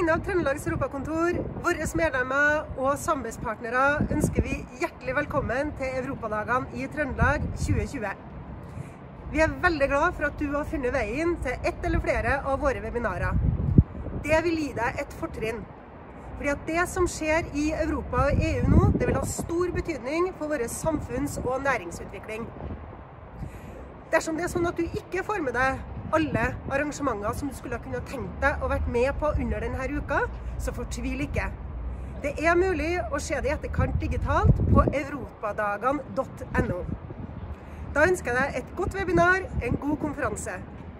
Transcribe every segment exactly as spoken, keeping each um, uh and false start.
vegne av Trøndelags Europakontor, våre medlemmer og samarbeidspartnere ønsker vi hjertelig velkommen til Europadagene i Trøndelag tjue tjue. Vi er veldig glad for at du har funnet veien til ett eller flere av våre webinarer. Det vil gi deg et fortrinn. Fordi at det som skjer i Europa og E U nå, det vil ha stor betydning for våre samfunns- og næringsutvikling. Dersom det er sånn at du ikke får med deg alle arrangementer som du skulle kunne tenkt deg å vært med på under denne uka, så fortvil ikke. Det er mulig å se det i etterkant digitalt på europadagene punktum no. Da ønsker jeg deg et godt webinar, en god konferanse.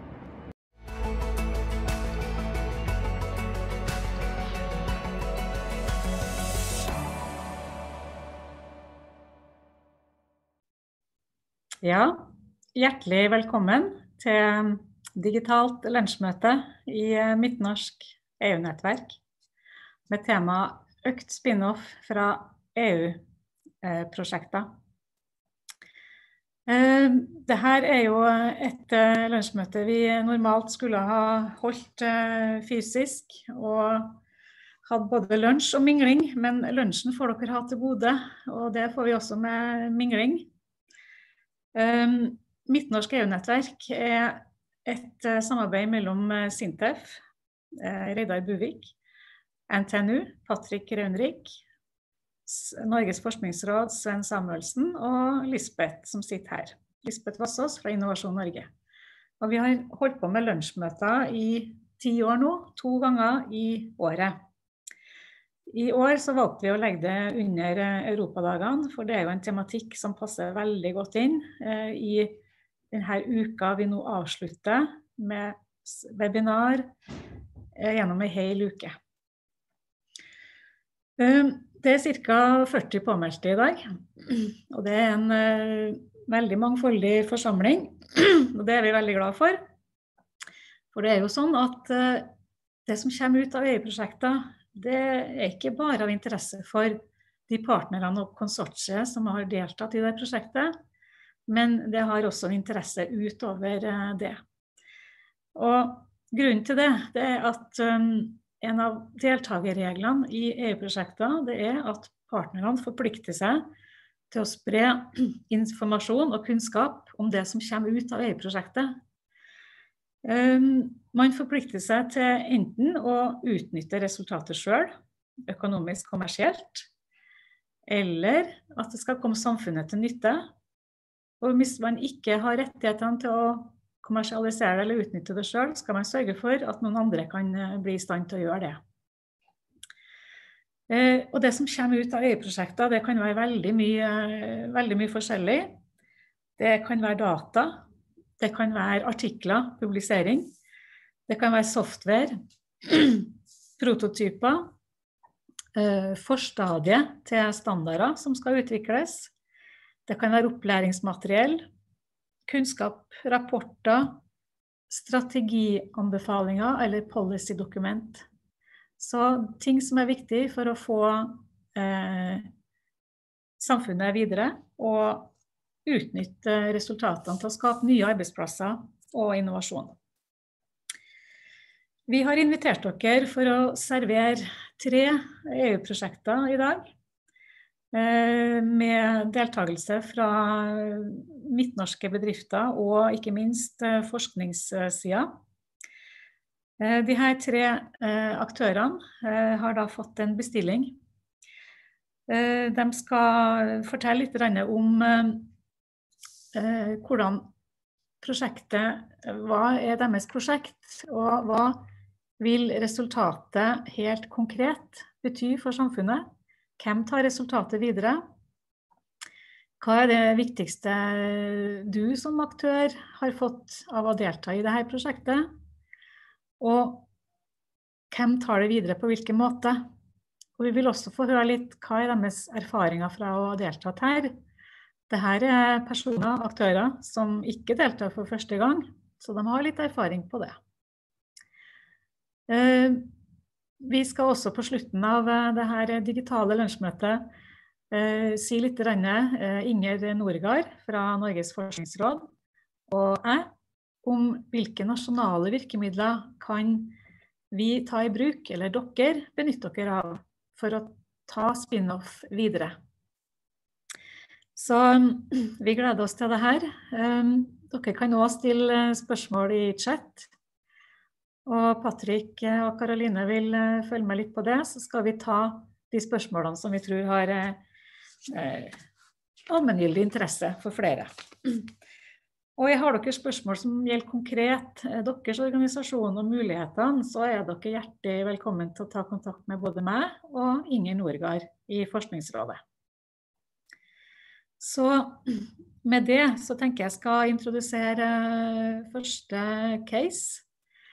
Ja, hjertelig velkommen til digitalt lunsjmøte i Midtnorsk E U-nettverk med tema økt spin-off fra E U-prosjekter. Dette er jo et lunsjmøte vi normalt skulle ha holdt fysisk og hatt både lunsj og mingling, men lunsjen får dere ha til gode, og det får vi også med mingling. Midtnorsk E U-nettverk er et samarbeid mellom Sintef, Reidar Buvik, N T N U, Patrick Raunrik, Norges forskningsråd, Sven Samuelsen og Lisbeth som sitter her. Lisbeth Vassås fra Innovasjon Norge. Og vi har holdt på med lunsjmøter i ti år nå, to ganger i året. I år så valgte vi å legge det under Europadagene, for det er jo en tematikk som passer veldig godt inn eh, i denne uka vi nå avslutter med webinar eh, gjennom en hel uke. Um, det er cirka førti påmeldte i dag, og det er en uh, veldig mangfoldig forsamling, og det er vi veldig glad for. For det er jo sånn at uh, det som kommer ut av E U-prosjekter, det er ikke bare av interesse for de partnerne og konsortiet som har deltatt i det prosjektet, men det har også en interesse utover uh, det. Og grunnen til det, det er at um, en av deltakerreglene i E U-prosjekter, det er at partnerne forplikter seg til å spre informasjon og kunnskap om det som kommer ut av E U-prosjektet. Um, man forplikter seg til enten å utnytte resultatet selv, økonomisk kommersielt, eller at det skal komme samfunnet til nytte. Og hvis man ikke har rettighetene til å kommersialisere det eller utnytte det selv, skal man sørge for at noen andre kan bli i stand til å gjøre det. Eh, og det som kommer ut av E U-prosjekter, det kan være veldig mye, veldig mye forskjellig. Det kan være data, det kan være artikler, publisering, det kan være software, prototyper, eh, forstadie til standarder som skal utvikles, det kan være opplæringsmateriell, kunnskap, rapporter, strategianbefalinger eller policydokument. Så ting som er viktig for å få eh, samfunnet videre og utnytte resultatene til å skape nye arbeidsplasser og innovasjon. Vi har invitert dere for å servere tre E U-prosjekter i dag, med deltakelse fra midtnorske bedrifter og ikke minst forskningssiden. De her tre aktørene har da fått en bestilling. De skal fortelle litt om hvordan prosjektet, hva er deres prosjekt, og hva vil resultatet helt konkret bety for samfunnet? Hvem tar resultatet videre? Hva er det viktigste du som aktør har fått av å delta i dette prosjektet? Og hvem tar det videre på hvilken måte? Og vi vil også få høre litt hva er deres erfaringer fra å ha deltatt her. Dette er personer, aktører, som ikke deltar for første gang, så de har litt erfaring på det. Vi skal også på slutten av dette digitale lunsjmøtet eh, si litt renne, eh, Inger Nordgaard fra Norges forskningsråd og jeg om hvilke nasjonale virkemidler kan vi ta i bruk, eller dere benytter dere av, for å ta spin-off videre. Så vi gleder oss til det her. Dere kan også stille spørsmål i chat. Og Patrick og Caroline vil følge med litt på det, så skal vi ta de spørsmålene som vi tror har eh, allmenngyldig interesse for flere. Og jeg har dere spørsmål som gjelder konkret deres organisasjon og mulighetene, så er dere hjertelig velkommen til å ta kontakt med både meg og Inger Nordgaard i Forskningsrådet. Så med det så tenker jeg skal introdusere første case.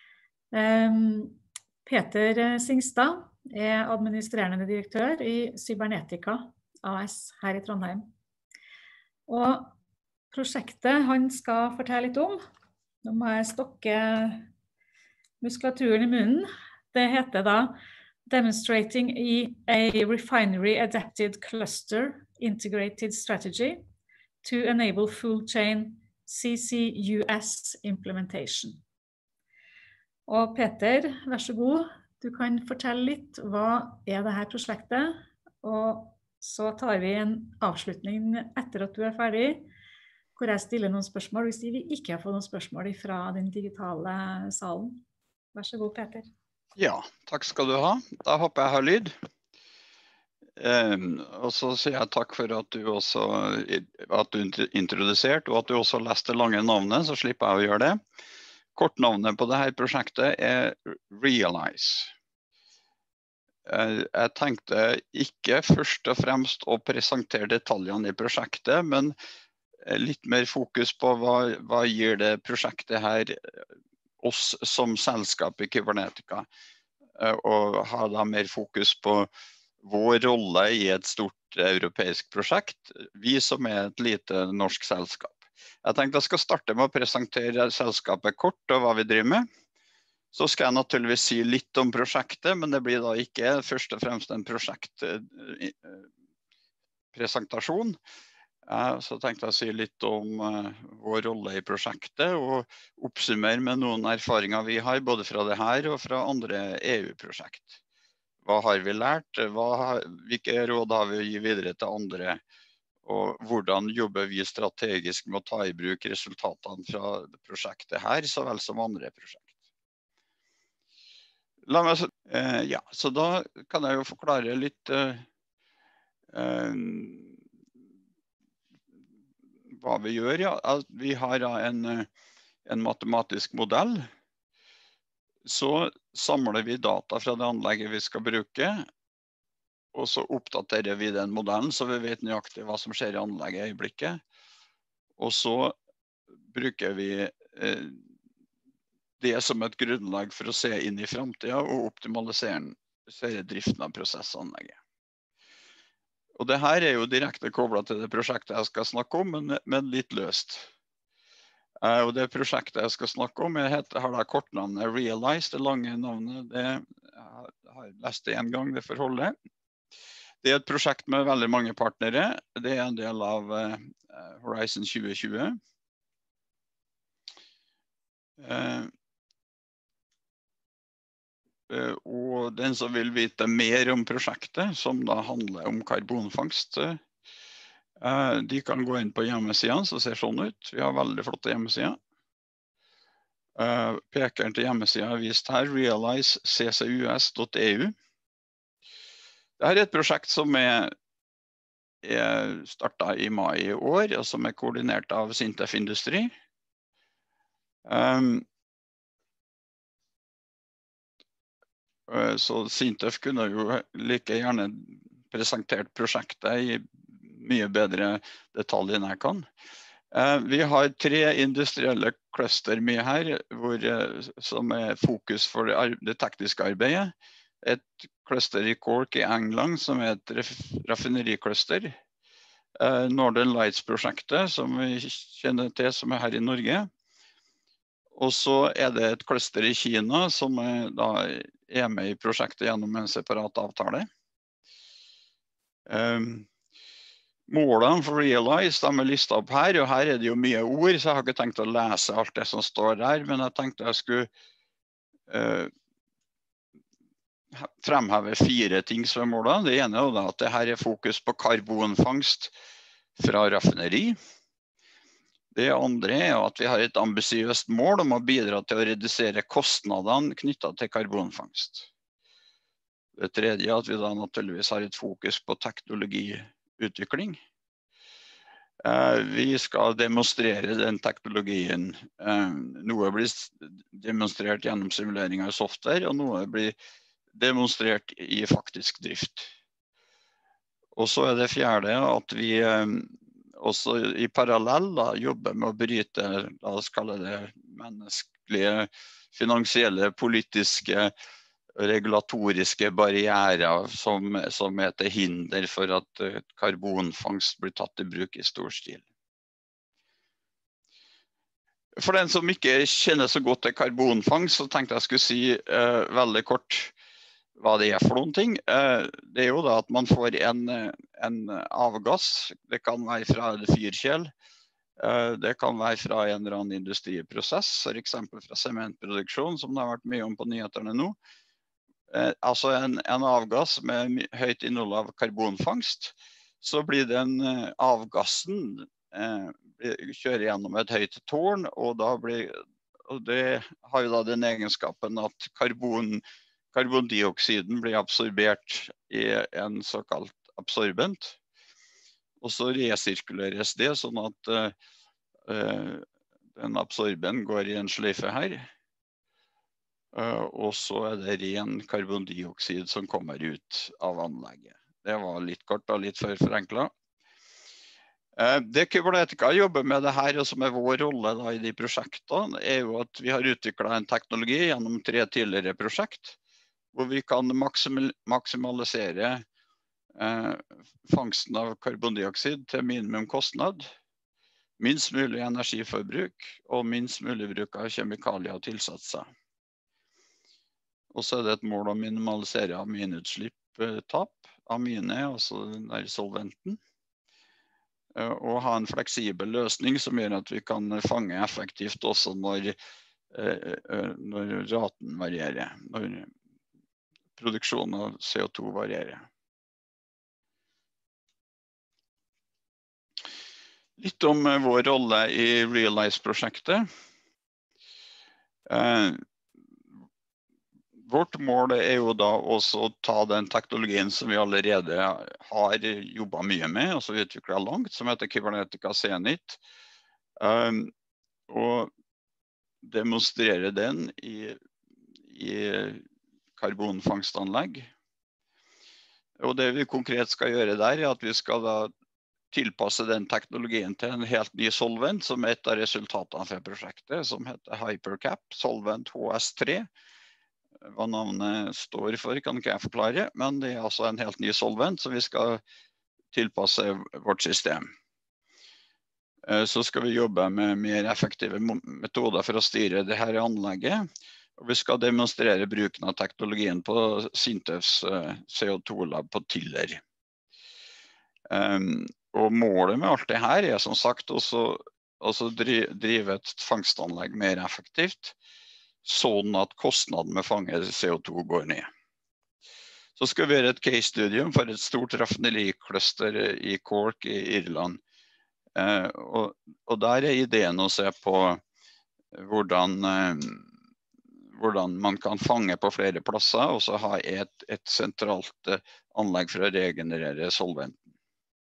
Peter Singstad er administrerende direktør i Cybernetica A S her i Trondheim. Og prosjektet han skal fortelle litt om, nå må jeg stokke muskulaturen i munnen, det heter da Demonstrating a Refinery Adapted Cluster Integrated Strategy to Enable Full Chain C C U S Implementation. Og Peter, vær så god, du kan fortelle litt hva er det her prosjektet, og så tar vi en avslutning etter at du er ferdig, hvor jeg stiller noen spørsmål, hvis vi ikke har fått noen spørsmål fra den digitale salen. Vær så god, Peter. Ja, takk skal du ha. Da håper jeg har lyd. Um, og så sier jeg takk for at du også at du introduserte, og at du også leste lange navnet, så slipper jeg å gjøre det. Kortnavnet på dette prosjektet er Realize. Jeg tenkte ikke først og fremst å presentere detaljene i prosjektet, men litt mer fokus på hva, hva gir det prosjektet her oss som selskap i Cybernetica, og ha da mer fokus på vår rolle i et stort europeisk prosjekt, vi som er et lite norsk selskap. Jeg tenkte jeg skal starte med å presentere selskapet kort og hva vi driver med. Så skal jeg naturligvis si litt om prosjektet, men det blir da ikke først og fremst en prosjektpresentasjon. Så tenkte jeg å si litt om vår rolle i prosjektet og oppsummere med noen erfaringer vi har, både fra det her og fra andre E U-prosjekt. Hva har vi lært? Hva, hvilke råd har vi å gi videre til andre? Og hvordan jobber vi strategisk med å ta i bruk resultatene fra prosjektet her, så vel som andre prosjekt. La meg, eh, ja, så da kan jeg jo forklare litt eh, eh, hva vi gjør. Ja. Vi har en, en matematisk modell. Så samler vi data fra det anlegget vi skal bruke, og så oppdaterer vi den modellen, så vi vet nøyaktig hva som skjer i anlegget i øyeblikket. Og så bruker vi eh, det som et grunnlag for å se inn i fremtiden og optimalisere driften av prosessanlegget. Og det her er jo direkte koblet til det prosjektet jeg skal snakke om, men, men litt løst. Eh, og det prosjektet jeg skal snakke om, jeg heter, har da kortnavnet Realize, det lange navnet, det jeg har lest det en gang, det forholdet. Det er et prosjekt med veldig mange partnere. Det er en del av uh, Horizon tjue tjue. Uh, uh, og den som vil vite mer om prosjektet, som da handler om karbonfangst, uh, de kan gå inn på hjemmesiden, så ser sånn ut. Vi har veldig flotte hjemmesider. Uh, pekeren til hjemmesiden er vist her, realize c c u s dot e u. Dette er et prosjekt som er, er startet i mai i år, og som er koordinert av Sintef Industri. Um, så Sintef kunne jo like gjerne presentert prosjektet i mye bedre detalj enn jeg kan. Uh, vi har tre industrielle cluster med her, hvor, som er fokus for det, det tekniske arbeidet. Et cluster i Cork i England, som er et raffinericluster. Uh, Northern Lights-prosjektet, som vi kjenner til, som er her i Norge. Og så er det et cluster i Kina, som er, da, er med i prosjektet gjennom en separat avtale. Um, målene for Realize, de er listet opp her, og her er det jo mye ord, så jeg har ikke tenkt å lese alt det som står der, men jeg tenkte jeg skulle uh, fremheve fire ting som er målet. Det ene er at det her er fokus på karbonfangst fra raffineri. Det andre er at vi har et ambisiøst mål om å bidra til å redusere kostnadene knyttet til karbonfangst. Det tredje er at vi da naturligvis har et fokus på teknologiutvikling. Vi skal demonstrere den teknologien. Noe blir demonstrert gjennom simulering av software, og noe blir demonstrert i faktisk drift. Og så er det fjerde at vi også i parallell da, jobber med å bryte, la oss kalle det menneskelige, finansielle, politiske, regulatoriske barrierer som, som er til hinder for at karbonfangst blir tatt i bruk i stor stil. For den som ikke kjenner så godt til karbonfangst, så tenkte jeg skulle si uh, veldig kort hva det er for noen ting. Uh, det er jo da at man får en, en avgass. Det kan være fra en fyrkjel. Uh, det kan være fra en eller annen industriprosess, for eksempel fra sementproduksjon, som det har vært mye om på nyhetene nå. Eh, altså en, en avgass med høyt innhold av karbonfangst, så blir den eh, avgassen eh, kjører gjennom et høyt tårn, og, da blir, og det har jo da den egenskapen at karbon, karbondioksiden blir absorbert i en såkalt absorbent, og så resirkuleres det sånn at eh, den absorben går i en sløyfe her. Uh, og så er det ren karbondioksid som kommer ut av anlegget. Det var litt kort og litt for forenklet. Uh, det Kybernetica jobber med det her, og som er vår rolle da, i de prosjektene, er jo at vi har utviklet en teknologi gjennom tre tidligere prosjekt, hvor vi kan maksimal maksimalisere uh, fangsten av karbondioksid til minimum kostnad, minst mulig energiforbruk og minst mulig bruk av kjemikalier og tilsatser. Og så er det et mål å minimalisere aminutslipp-tap, amine, altså den der solventen, og ha en fleksibel løsning som gjør at vi kan fange effektivt også når, når raten varierer, når produksjonen av C O to varierer. Litt om vår rolle i Realize-prosjektet. Vårt mål er jo da også å ta den teknologien som vi allerede har jobbet mye med, og så utviklet langt, som heter Kybernetica Zenit, um, og demonstrere den i, i karbonfangstanlegg. Og det vi konkret skal gjøre der, er at vi skal da tilpasse den teknologien til en helt ny solvent, som er et av resultatene for prosjektet, som heter Hypercap, Solvent H S tre. Hva navnet står for kan ikke jeg forklare, men det er altså en helt ny solvent som vi skal tilpasse vårt system. Så skal vi jobbe med mer effektive metoder for å styre det her anlegget, og vi skal demonstrere bruken av teknologien på Sintefs C O to lab på Tiller. Og målet med alt det her er som sagt også, også drive et fangstanlegg mer effektivt, sånn at kostnaden med fange C O to går ned. Så skal vi gjøre et case-studium for et stort raffinerikluster i Cork i Irland. Eh, og, og der er ideen å se på hvordan, eh, hvordan man kan fange på flere plasser, og så ha et, et sentralt eh, anlegg for å regenerere solventen.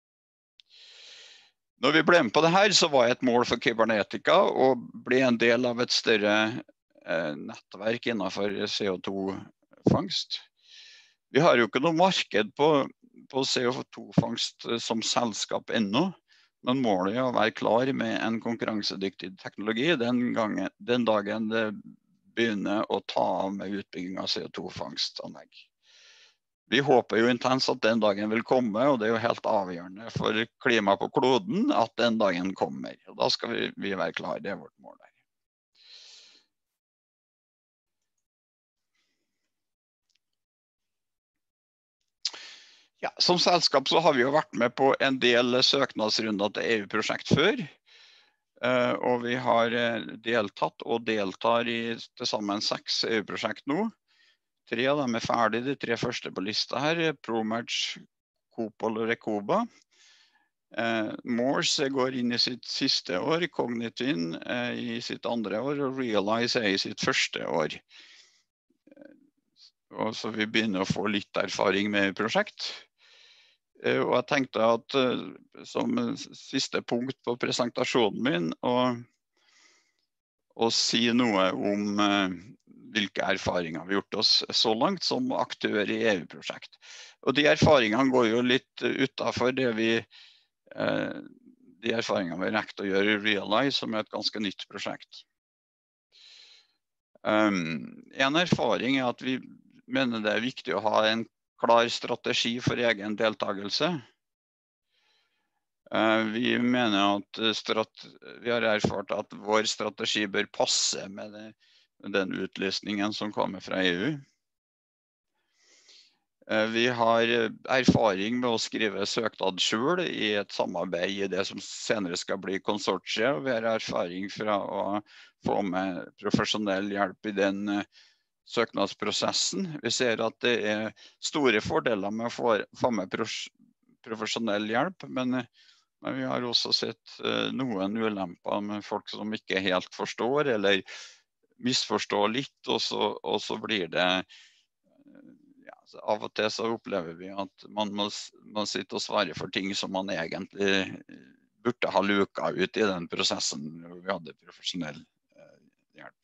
Når vi ble med på det her, så var et mål for Kybernetica å bli en del av et større nettverk innenfor C O to-fangst. Vi har jo ikke noe marked på, på C O to-fangst som selskap ennå, men målet er å være klar med en konkurransedyktig teknologi den, gangen, den dagen det begynner å ta av med utbygging av C O to-fangstanlegg. Vi håper jo intenst at den dagen vil komme, og det er jo helt avgjørende for klimaet på kloden at den dagen kommer. Og da skal vi, vi være klare, det er vårt mål der. Ja, som selskap så har vi jo vært med på en del søknadsrunder til E U-prosjekt før, og vi har deltatt og deltar i til sammen seks E U-prosjekt nå. tre av dem er ferdige, de tre første på lista her, ProMatch, Copol og Recoba. Eh, Morse går inn i sitt siste år, Cognitin eh, i sitt andre år, og Realize er i sitt første år. Og så vi begynner å få litt erfaring med prosjekt. Eh, og jeg tenkte at eh, som siste punkt på presentasjonen min, og, og si noe om eh, hvilke erfaringer vi har gjort oss så langt som aktør i E U-prosjekt. Og de erfaringene går jo litt utenfor det vi, eh, de erfaringene vi rekte å gjøre i Realize, som er et ganske nytt prosjekt. Um, en erfaring er at vi mener det er viktig å ha en klar strategi for egen deltakelse. Uh, vi mener at strat vi har erfart at vår strategi bør passe med det, den utlysningen som kommer fra E U. Vi har erfaring med å skrive søknad selv i et samarbeid i det som senere skal bli konsortiet, og vi har erfaring fra å få med profesjonell hjelp i den søknadsprosessen. Vi ser at det er store fordeler med å få, få med profesjonell hjelp, men, men vi har også sett noen ulemper med folk som ikke helt forstår, eller misforstår litt, og så, og så blir det ja, av og til så opplever vi at man må, man sitter og svarer for ting som man egentlig burde ha luka ut i den prosessen hvor vi hadde profesjonell eh, hjelp.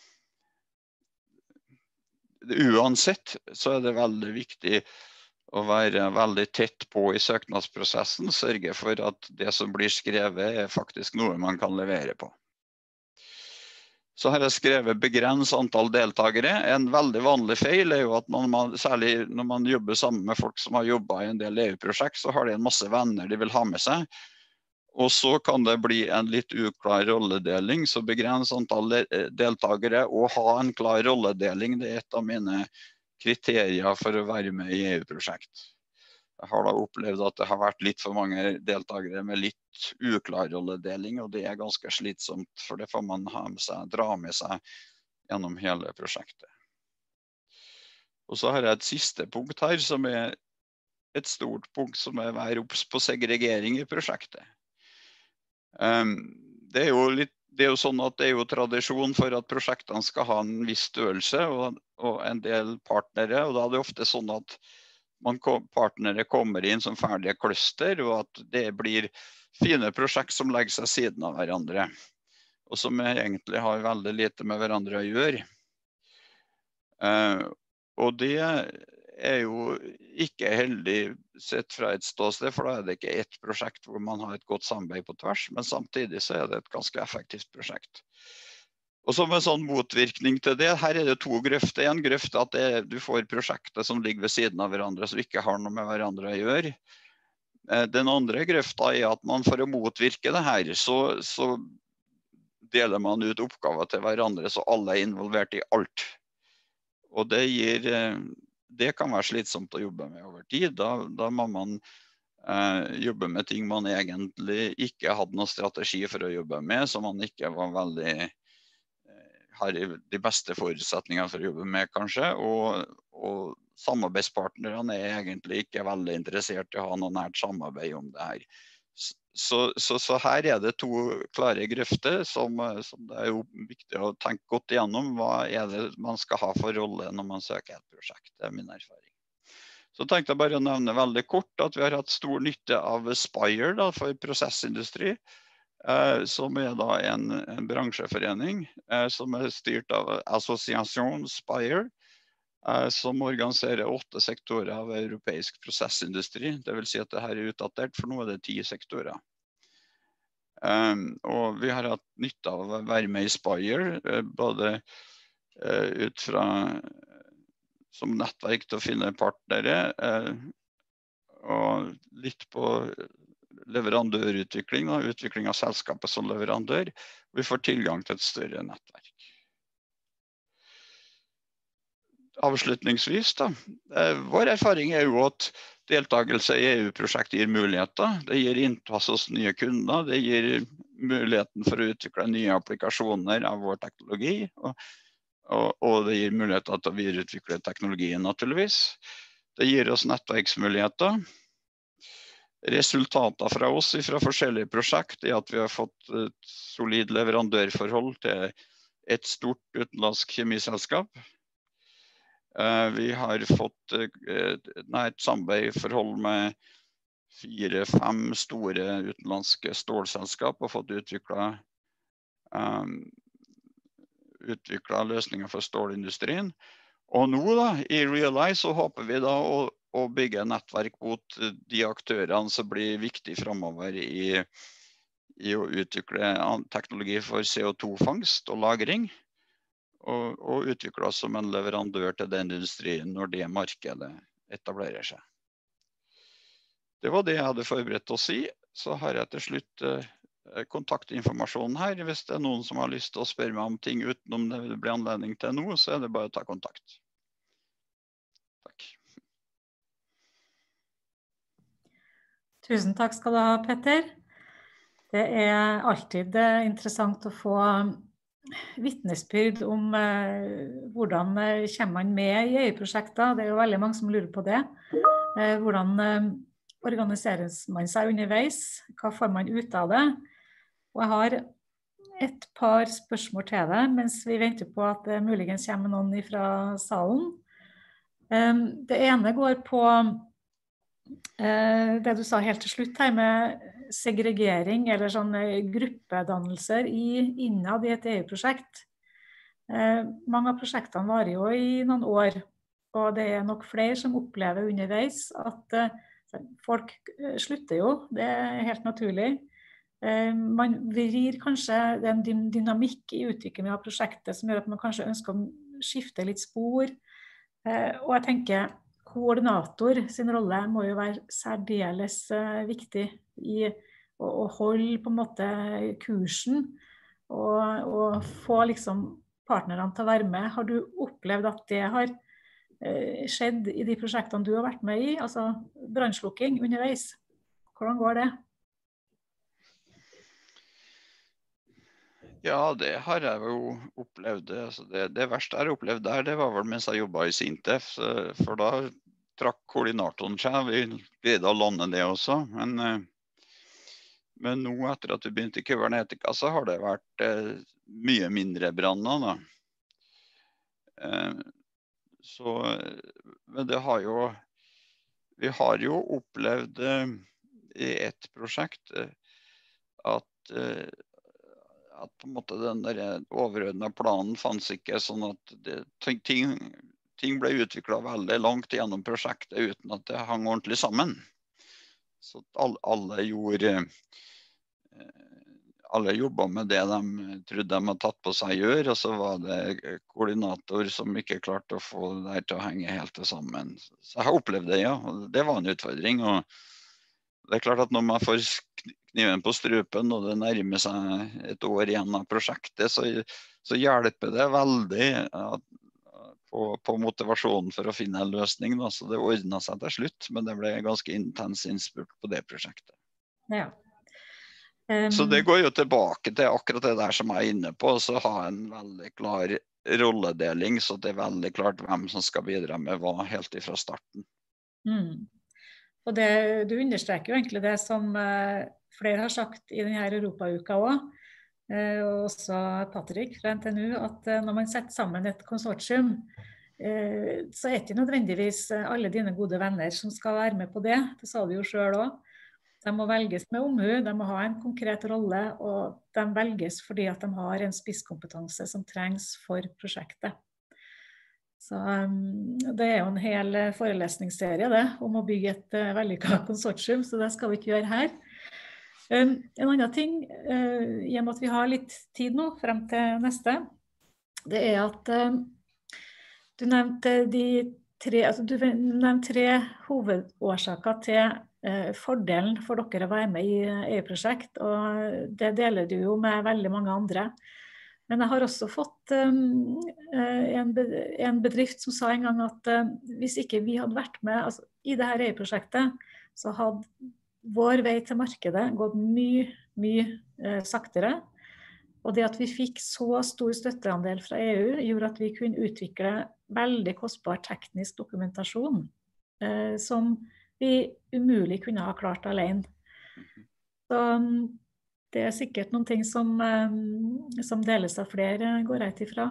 Uansett så er det veldig viktig å være veldig tett på i søknadsprosessen, sørge for at det som blir skrevet er faktisk noe man kan levere på. Så her har jeg skrevet begrenset antall deltakere. En veldig vanlig feil er jo at man, særlig når man jobber sammen med folk som har jobbet i en del E U-prosjekt, så har de en masse venner de vil ha med seg. Og så kan det bli en litt uklar rolledeling, så begrenset antall deltakere og ha en klar rolledeling, det er et av mine kriterier for å være med i E U-prosjekt. Jeg har da opplevd at det har vært litt for mange deltakere med litt uklar rolledeling, og det er ganske slitsomt, for det får man ha med seg, dra med seg gjennom hele prosjektet. Og så har jeg et siste punkt her, som er et stort punkt, som er å være obs på segregering i prosjektet. Um, det er jo litt, det er jo sånn at det er jo tradisjon for at prosjektene skal ha en viss størrelse, og, og en del partnere, og da er det ofte sånn at man, partnere kommer inn som ferdige cluster, og at det blir fine prosjekt som legger seg siden av hverandre, og som egentlig har veldig lite med hverandre å gjøre. Uh, og det er jo ikke heldig sett fra et ståsted, for da er det ikke ett prosjekt hvor man har et godt samarbeid på tvers, men samtidig så er det et ganske effektivt prosjekt. Og som en sånn motvirkning til det, her er det to grøfter. En grøft at det, du får prosjekter som ligger ved siden av hverandre, som ikke har noe med hverandre å gjøre. Den andre grøfta er at man for å motvirke det her, så, så deler man ut oppgaver til hverandre, så alle er involvert i alt. Og det gir, det kan være slitsomt å jobbe med over tid. Da, da må man eh, jobbe med ting man egentlig ikke hadde noen strategi for å jobbe med, som man ikke var veldig har de beste forutsetningene for å jobbe med, kanskje, og, og samarbeidspartnerne er egentlig ikke veldig interessert i å ha noe nært samarbeid om det her. Så, så, så her er det to klare grøfter som, som det er jo viktig å tenke godt igjennom. Hva er det man skal ha for rolle når man søker et prosjekt? Det er min erfaring. Så tenkte jeg bare å nevne veldig kort at vi har hatt stor nytte av Spire da, for prosessindustri. Eh, som er da en, en bransjeforening eh, som er styrt av Association Spire, eh, som organiserer åtte sektorer av europeisk prosessindustri. Det vil si at det her er utdatert, for nå er det ti sektorer. Eh, og vi har hatt nytte av å være med i Spire, eh, både eh, ut fra som nettverk til å finne partnere, eh, og litt på leverandørutvikling, og utvikling av selskapet som leverandør. Vi får tilgang til et større nettverk. Avslutningsvis da, eh, vår erfaring er jo at deltakelse i E U-prosjekt gir muligheter. Det gir innpass hos nye kunder, det gir muligheten for å utvikle nye applikasjoner av vår teknologi, og, Og, og det gir muligheter til å videreutvikle teknologien naturligvis. Det gir oss nettverksmuligheter. Resultater fra oss fra forskjellige prosjekt er at vi har fått et solid leverandørforhold til et stort utenlandsk kjemiselskap. Vi har fått et samarbeidsforhold med fire-fem store utenlandske stålselskap og fått utviklet, um, utviklet løsninger for stålindustrien. Og nå da, i Realize, så håper vi da å og bygge nettverk mot de aktørene som blir viktige fremover i, i å utvikle teknologi for C O to fangst og lagring, og, og utvikle oss som en leverandør til den industrien når det markedet etablerer seg. Det var det jeg hadde forberedt å si. Så har jeg til slutt eh, kontaktinformasjonen her. Hvis det er noen som har lyst til å spørre meg om ting utenom det det blir anledning til nå, så er det bare å ta kontakt. Takk. Tusen takk skal du ha, Petter. Det er alltid interessant å få vittnesbyrd om eh, hvordan kommer man med i E I-prosjekter. Det er jo veldig mange som lurer på det. Eh, hvordan eh, organiserer man seg underveis? Hva får man ut av det? Og jeg har et par spørsmål til deg, mens vi venter på at det muligens kommer noen fra salen. Eh, det ene går på det du sa helt til slutt her med segregering eller sånne gruppedannelser i, innad i et E I-prosjekt. Eh, mange av prosjektene varer jo i noen år, og det er nok flere som opplever underveis at eh, folk slutter jo, det er helt naturlig. Eh, man vrir kanskje den dynamikk i utviklingen av prosjektet som gjør at man kanskje ønsker å skifte litt spor, eh, og jeg tenker koordinator sin rolle må jo være særdeles uh, viktig i å, å holde på en måte kursen og, og få liksom partnerne til å være med. Har du opplevd at det har uh, skjedd i de prosjektene du har vært med i, altså brannslukking underveis? Hvordan går det? Ja, det har jeg jo opplevd. Altså det, det verste jeg har opplevd der, det var vel mens jeg jobbet i Sintef, for da trakk koordinatoren seg. Vi greide å lande det også, men, men nå etter at vi begynte i Kubernetica, så har det vært eh, mye mindre branner da. Eh, så, men det har jo, vi har jo opplevd eh, i et prosjekt eh, at eh, at på en måte den der overordnede planen fanns ikke, sånn at det, ting, ting ble utviklet veldig langt gjennom prosjektet uten at det hang ordentlig sammen. Så alle, alle gjorde, alle jobbet med det de trodde de hadde tatt på seg å gjøre, og så var det koordinator som ikke klarte å få det der til å henge helt sammen. Så jeg har opplevd det, ja. Det var en utfordring, og det er klart at når man får kniven på strupen og det nærmer seg et år igjen av prosjektet, så, så hjelper det veldig at, på, på motivasjonen for å finne en løsning. Da. Så det ordnet seg til slutt, men det ble ganske intens innspurt på det prosjektet. Ja. Um... Så det går jo tilbake til akkurat det der som jeg er inne på, så ha en veldig klar rolledeling, så det er veldig klart hvem som skal bidra med hva helt ifra starten. Mm. Og det, du understreker jo egentlig det som eh, flere har sagt i denne Europauka også, eh, og også Patrick fra N T N U, at eh, når man setter sammen et konsortium, eh, så er det ikke nødvendigvis alle dine gode venner som skal være med på det. Det sa du jo selv også. De må velges med omhu, de må ha en konkret rolle, og de velges fordi at de har en spisskompetanse som trengs for prosjektet. Så um, det er jo en hel forelesningsserie det, om å bygge et uh, vellykket konsortium, så det skal vi ikke gjøre her. Um, en annen ting, uh, i og med at vi har litt tid nå, frem til neste, det er at uh, du nevnte de tre, altså du nevnte tre hovedårsaker til uh, fordelen for dere å være med i E I-prosjekt, og det deler du jo med veldig mange andre. Men jeg har også fått um, en bedrift som sa en gang at uh, hvis ikke vi hadde vært med altså, i dette E I-prosjektet, så hadde vår vei til markedet gått mye, mye uh, saktere. Og det at vi fikk så stor støtteandel fra E U, gjorde at vi kunne utvikle veldig kostbar teknisk dokumentasjon, eh, som vi umulig kunne ha klart alene. Så det er sikkert noen ting som, eh, som deles av flere, går jeg ifra.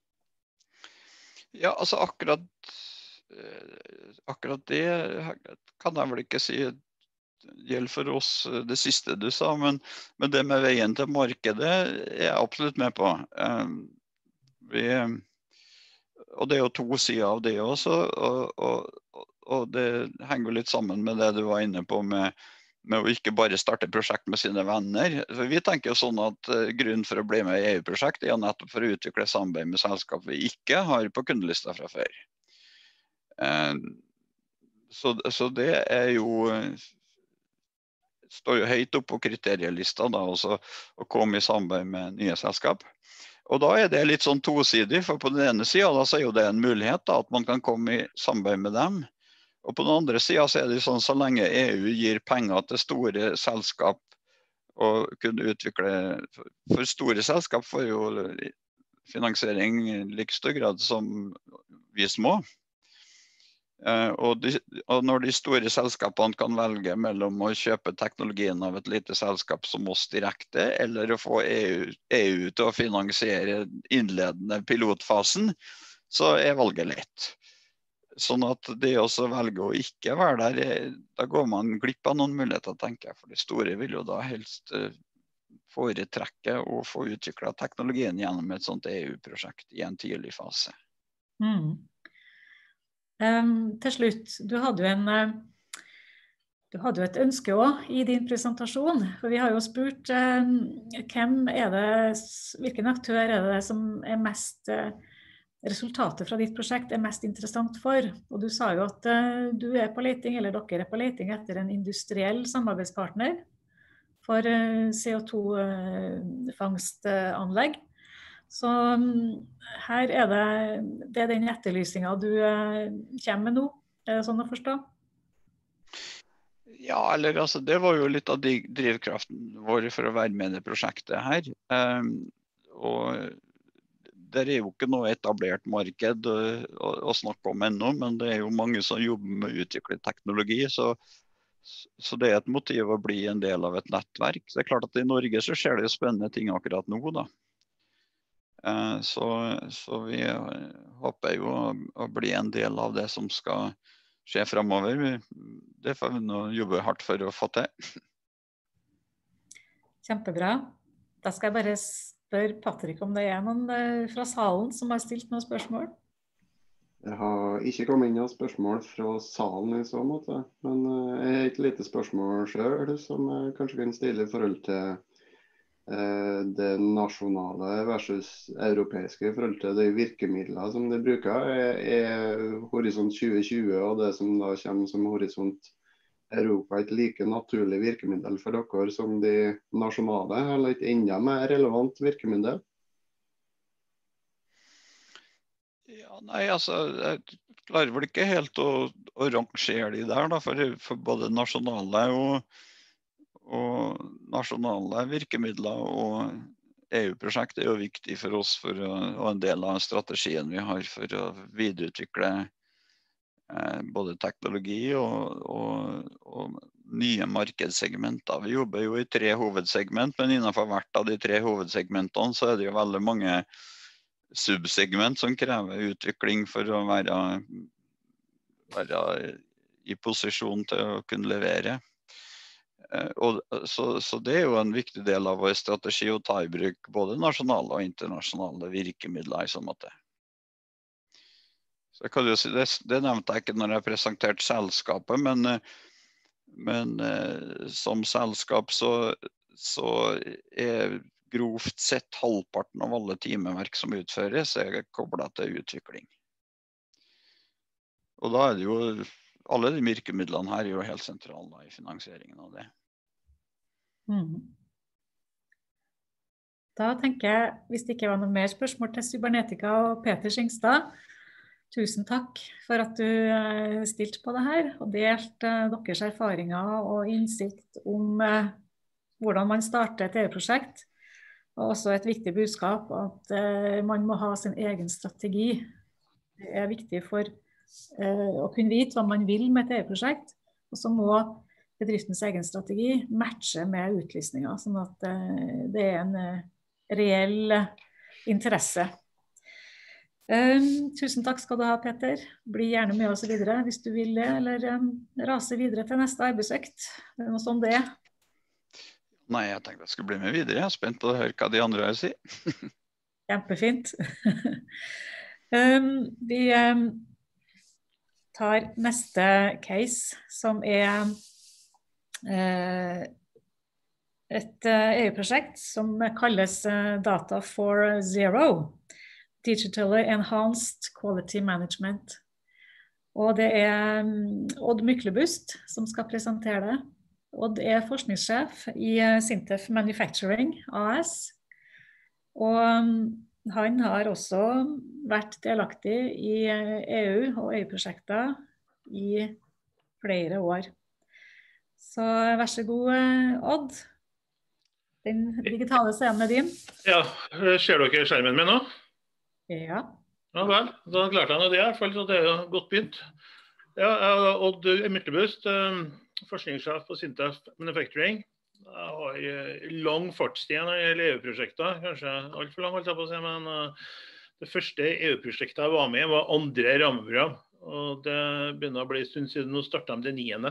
Ja, altså akkurat, akkurat det kan jeg vel ikke si gjelder for oss det siste du sa, men, men det med veien til markedet er jeg absolutt med på. Vi, og det er jo to sider av det også, og, og, og det henger litt sammen med det du var inne på med, med å ikke bare starte prosjekt med sine venner. For vi tenker jo sånn at grunnen for å bli med i E U-prosjekt er nettopp for å utvikle samarbeid med selskap vi ikke har på kundelista fra før. Så, så det er jo står jo høyt opp på kriterielista da, også, å komme i samarbeid med nye selskap. Og da er det litt sånn tosidig, for på den ene siden da, så er jo det en mulighet da, at man kan komme i samarbeid med dem. Og på den andre siden så er det sånn, så lenge E U gir penger til store selskap og kunne utvikle, for store selskap får jo finansiering i like stor grad som vi små. Uh, og, de, og når de store selskapene kan velge mellom å kjøpe teknologien av et lite selskap som oss direkte, eller å få E U, E U til å finansiere innledende pilotfasen, så er valget lett. Sånn at det også velger å ikke være der, da går man glipp av noen muligheter, tenker jeg. For de store vil jo da helst uh, foretrekke å få utviklet teknologien gjennom et sånt E U-prosjekt i en tidlig fase. Mm. Um, til slutt, du hadde jo en uh, du hadde jo et ønske også i din presentasjon, for vi har jo spurt um, hvem er det, hvilken aktør er det som er mest uh, resultatet fra ditt prosjekt er mest interessant for, og du sa jo at uh, du er på leting, eller dere er på leting etter en industriell samarbeidspartner for uh, C O to fangstanlegg. Så her er det, det er den etterlysningen du eh, kommer med nå, er det sånn å forstå? Ja, eller altså, det var jo litt av drivkraften vår for å være med i det prosjektet her. Um, og det er jo ikke noe etablert marked å, å, å snakke om ennå, men det er jo mange som jobber med å utvikle teknologi, så, så det er et motiv å bli en del av et nettverk. Så det er klart at i Norge så skjer det jo spennende ting akkurat nå da. Så, så vi håper jo å, å bli en del av det som skal skje fremover. Det får vi nå jobbe hardt for å få til. Kjempebra. Da skal jeg bare spørre Patrick om det er noen fra salen som har stilt noen spørsmål. Jeg har ikke kommet inn noen spørsmål fra salen i så måte, men jeg har et lite spørsmål selv som jeg kanskje kan stille i forhold til det nasjonale versus europeiske i forhold til de virkemidler som de bruker, er, er Horisont tjue tjue og det som da kommer som Horisont Europa et like naturlig virkemiddel for dere som de nasjonale, eller et enda mer relevant virkemiddel? Ja, nei, altså, jeg klarer vel ikke helt å, å rangere de der, da, for, for både nasjonale og Og nasjonale virkemidler og E U-prosjekt er jo viktig for oss for å, og en del av strategien vi har for å videreutvikle eh, både teknologi og, og, og nye markedssegmenter. Vi jobber jo i tre hovedsegment, men innenfor hvert av de tre hovedsegmentene så er det jo veldig mange subsegment som krever utvikling for å være, være i posisjon til å kunne levere. Og så, så det er jo en viktig del av vår strategi å ta i bruk både nasjonale og internasjonale virkemidler i så måte. Så jeg kan jo si, det, det nevnte jeg ikke når jeg presenterte selskapet, men, men som selskap så, så er grovt sett halvparten av alle timeverk som utføres er koblet til utvikling. Og da er det jo alle de virkemidlene her er jo helt sentrale i finansieringen av det. Mm. Da tenker jeg, hvis det ikke var noe mer spørsmål til Cybernetica og Peter Skingstad, tusen takk for at du stilte på det her, og delte deres erfaringer og innsikt om hvordan man starter et E U-prosjekt. Og også et viktig budskap at uh, man må ha sin egen strategi. Det er viktig for uh, å kunne vite hva man vil med et E U-prosjekt, og så må bedriftens egen strategi matche med utlysninger, sånn at uh, det er en uh, reell interesse. Um, tusen takk skal du ha, Peter. Bli gjerne med oss videre hvis du vil det, eller um, rase videre til neste arbeidsøkt. Det er noe sånn det er. Nei, jeg tenkte jeg skulle bli med videre. Jeg er spent på å høre hva de andre har å si. Kjempefint. um, vi um, tar neste case, som er uh, et uh, E U-prosjekt som kalles uh, Data for Zero, Digitally Enhanced Quality Management. Og det er um, Odd Myklebust som skal presentere det. Odd er forskningssjef i Sintef Manufacturing A S, og han har også vært delaktig i E U og E U-prosjekter i flere år. Så vær så god, Odd. Den digitale scenen er din. Ja, ser dere skjermen min nå? Ja. Ja vel, da klarte jeg nå det, i hvert fall, så det er jo godt begynt. Ja, Odd Myklebust, forskningssjef på Sintef Manufacturing. Jeg har lang fartstid når det gjelder E U-prosjekter, kanskje alt for lang, holdt jeg på å si, men det første E U-prosjektet jeg var med i var andre rammeprogram, og det begynner å bli en stund siden. Nå startet de det niende,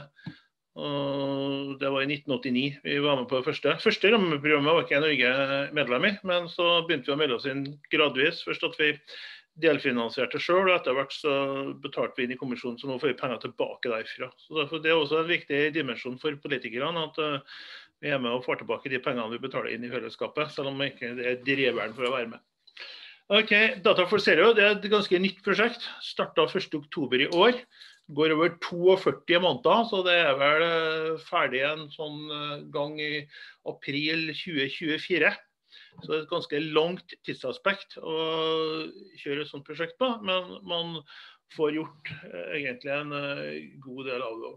og det var i nitten åttini vi var med på det første. Første rammeprogrammet var ikke Norge medlem i, men så begynte vi å melde oss inn gradvis. Først at vi delfinansierte selv, og etter hvert så betalte vi inn i kommisjonen, så nå får vi penger tilbake derfra. Så derfor, det er også en viktig dimensjon for politikerne, at uh, vi er med og får tilbake de pengene vi betaler inn i fellesskapet, selv om ikke det er driveren for å være med. Ok, Data for Zero, det er et ganske nytt prosjekt. Startet første oktober i år. Går over førti måneder, så det er vel uh, ferdig en sånn uh, gang i april tjue tjuefire. Så det er et ganske langt tidsaspekt å kjøre et sånt prosjekt på, men man får gjort uh, egentlig en uh, god del av det.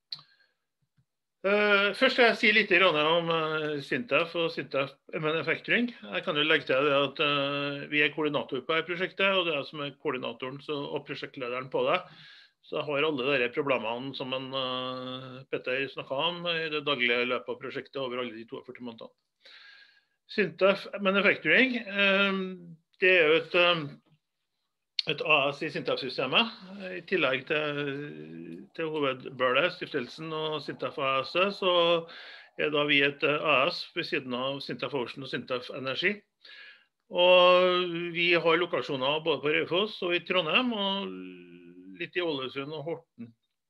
Uh, først skal jeg si litt om uh, Sintef og Sintef Manufacturing. Jeg kan jo legge til det at uh, vi er koordinator på dette prosjektet, og det er som er koordinatoren og prosjektlederen på det. Så jeg har alle de problemene som en, uh, Petter snakket om i det daglige løpet av prosjektet over alle de førti månedene. Sintef Manufacturing, det er jo et, et A S i Sintef-systemet, i tillegg til, til hovedbølet, stiftelsen og Sintef A S, så er da vi et A S ved siden av Sintef Ocean og Sintef Energi. Og vi har lokasjoner både på Raufoss og i Trondheim, og litt i Ålesund og Horten.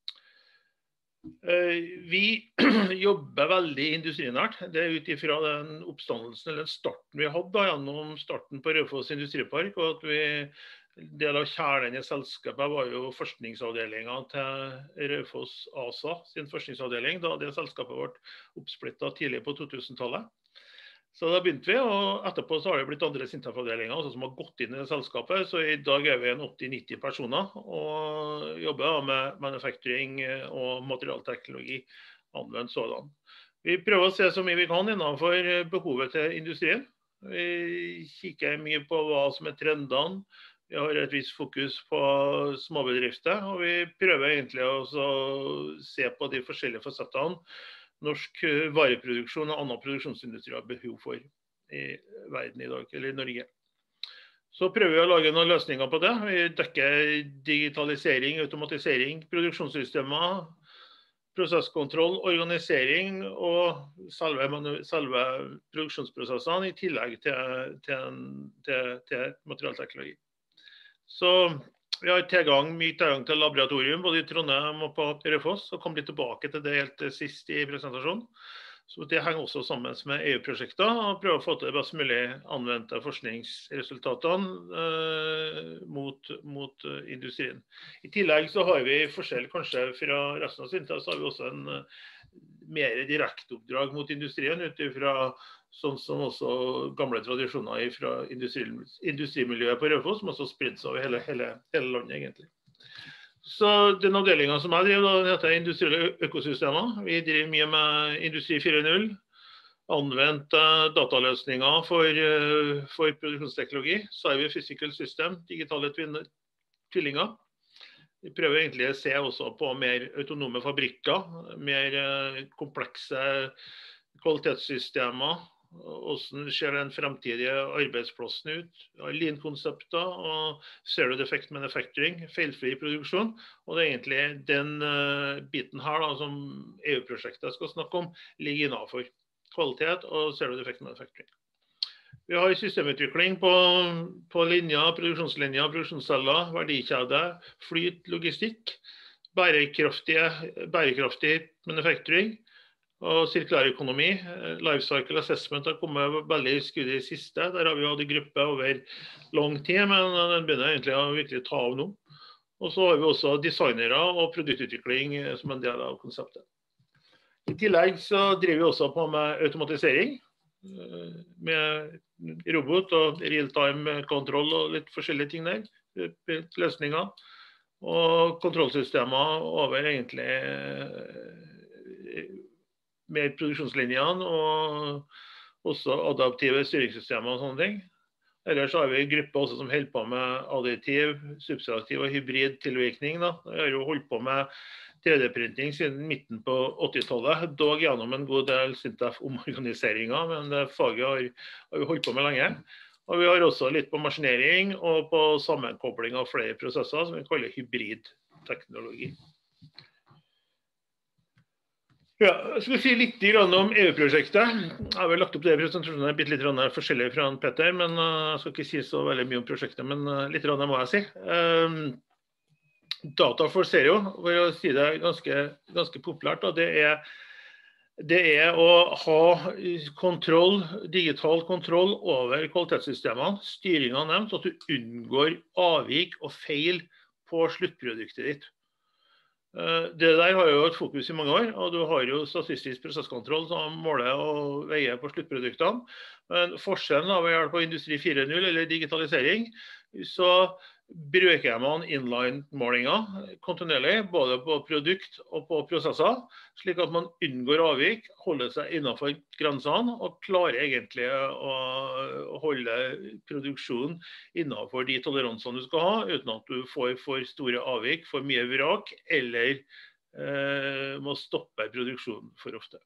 Vi jobber veldig industrinært. Det er ut ifra den oppstandelsen eller den starten vi hadde da, gjennom starten på Raufoss Industripark, og at vi, del av kjernen i selskapet var jo forskningsavdelingen til Raufoss A S A sin forskningsavdeling, da det selskapet ble oppsplittet tidlig på to tusen-tallet. Så da begynte vi, og etterpå så har det blitt andre Sintef-avdelinger som har gått inn i det selskapet, så i dag er vi en åtti til nitti personer, og jobber med manufacturing og materialteknologi anvendt sådan. Vi prøver å se så mye vi kan innenfor behovet til industrien. Vi kikker mye på hva som er trendene, vi har et visst fokus på småbedrifter, og vi prøver egentlig å se på de forskjellige fasettene norsk vareproduksjon og annen produksjonsindustri har behov for i verden i dag, eller i Norge. Så prøver vi å lage noen løsninger på det. Vi dekker digitalisering, automatisering, produksjonssystemer, prosesskontroll, organisering og selve, selve produksjonsprosessene i tillegg til, til, til, til materialteknologi. Så vi har tilgang, mye tilgang til laboratorium, både i Trondheim og på Raufoss, og kom litt tilbake til det helt sist i presentasjonen. Så det henger også sammen med E U-prosjekter, og prøver å få til det best mulig anvendte forskningsresultatene eh, mot, mot industrien. I tillegg så har vi forskjell kanskje fra resten av Sintef, så har vi også en uh, mer direkte oppdrag mot industrien, utifra sånn som også gamle tradisjoner fra industri, industrimiljøet på Raufoss, som også spridd seg over hele, hele, hele landet egentlig. Så den avdelingen som jeg driver, da, heter industrielle økosystemer. Vi driver mye med industri fire null, anvendt dataløsninger for, for produksjonsteknologi, Cyber Physical System, digitale tvillinger. Vi prøver egentlig å se også på mer autonome fabrikker, mer komplekse kvalitetssystemer. Hvordan ser den fremtidige arbeidsplassen ut? Lean-konsepter og zero defect manufacturing, feilfri produksjon. Og det er egentlig den uh, biten her da, som E U-prosjektet skal snakke om, ligger innenfor kvalitet og zero defect manufacturing. Vi har systemutvikling på, på linjer, produksjonslinjer, produksjonsceller, verdikjede, flyt, logistikk, bærekraftig, bærekraftig manufacturing, og sirkulær økonomi. Life cycle assessment har kommet veldig i skuddet i siste. Der har vi hatt en gruppe over lang tid, men den begynner egentlig å virkelig ta av nå. Og så har vi også designere og produktutvikling som en del av konseptet. I tillegg så driver vi også på med automatisering, med robot og real-time kontroll og litt forskjellige ting der, løsninger. Og kontrollsystemer over egentlig mer produksjonslinjene og også adaptive styringssystemer og sånne ting. Ellers har vi en gruppe også som holder på med additiv, subtraktiv og hybrid tilvirkning. Da. Vi har jo holdt på med tre D-printing siden midten på åttitallet, dog gjennom en god del SINTEF-omorganiseringer, men det faget har, har vi holdt på med lenge. Og vi har også litt på maskinering og på sammenkobling av flere prosesser som vi kaller hybridteknologi. Ja, jeg skal si litt om E U-prosjektet. Jeg har vel lagt opp det presentasjonen litt, litt forskjellig fra Petter, men jeg skal ikke si så veldig mye om prosjektet, men litt må jeg si. Um, Data for Zero, for å si det ganske, ganske populært, og det er, det er å ha kontroll, digital kontroll over kvalitetssystemene, styringen nevnt, så at du unngår avvik og feil på sluttproduktet ditt. Det der har jo et fokus i mange år, og du har jo statistisk prosesskontroll som måler og veier på sluttproduktene. Men forskjellen av å gjøre på industri fire punkt null eller digitalisering, så bruker man inline-målinger kontinuerlig, både på produkt og på prosesser, slik at man unngår avvik, holder seg innenfor grensene og klarer egentlig å holde produksjonen innenfor de toleransene du skal ha, uten at du får for store avvik, for mye vrak, eller eh, må stoppe produksjonen for ofte.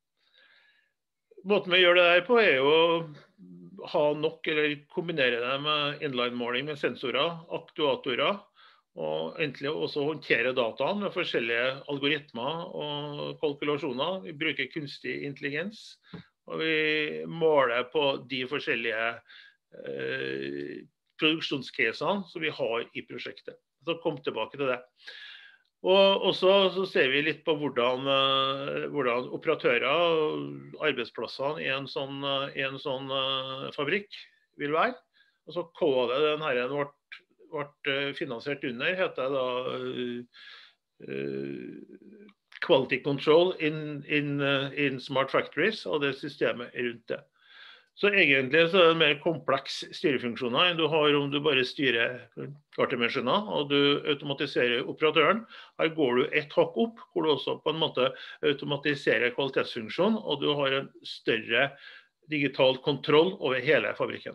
Måten vi gjør det der på er jo ha nok eller kombinere det med inline-måling med sensorer, aktuatorer, og egentlig også håndtere dataen med forskjellige algoritmer og kalkulasjoner. Vi bruker kunstig intelligens, og vi måler på de forskjellige eh, produksjonscasene som vi har i prosjektet. Så kom tilbake til det. Og også så ser vi litt på hvordan, hvordan operatører og arbeidsplassene i en sånn, i en sånn uh, fabrikk vil være. Og så K D, den her ble, ble finansiert under, heter da uh, uh, Quality Control in, in, uh, in Smart Factories, og det systemet rundt det. Så egentlig så er det mer kompleks styrefunksjoner enn du har om du bare styrer kvartermaskiner, og du automatiserer operatøren. Her går du et hakk opp, hvor du også på en måte automatiserer kvalitetsfunksjon, og du har en større digital kontroll over hele fabrikken.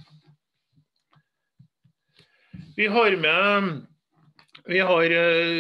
Vi har med, vi har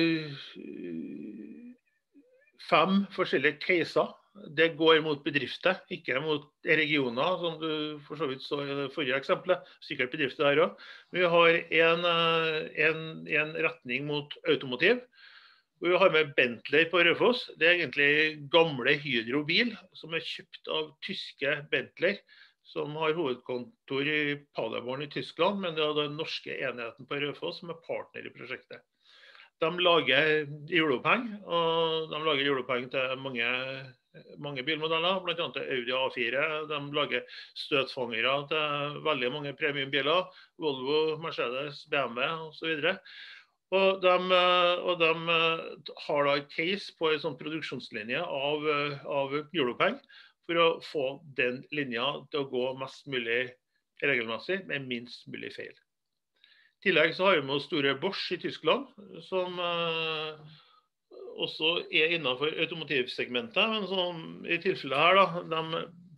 fem forskjellige caser. Det går mot bedrifter, ikke mot regioner, som du for så vidt så i det forrige eksempelet. Sikkert bedrifter der også. Vi har en, en, en retning mot automotiv. Vi har med Bentley på Raufoss. Det er egentlig gamle Hydro-bil, som er kjøpt av tyske Bentley, som har hovedkontor i Paderborn i Tyskland, men det er den norske enheten på Raufoss som er partner i prosjektet. De lager hjuloppheng, og de lager hjuloppheng til mange, mange bilmodeller, blant annet Audi A fire. De lager støtfangere til veldig mange premiumbiler, Volvo, Mercedes, B M W og så videre. Og de, og de har da et case på en sånn produksjonslinje av, av hjuloppheng for å få den linja til å gå mest mulig regelmessig med minst mulig feil. I tillegg så har vi med store Bosch i Tyskland, som eh, også er innenfor automotivsegmentet, men som i tilfellet her da, de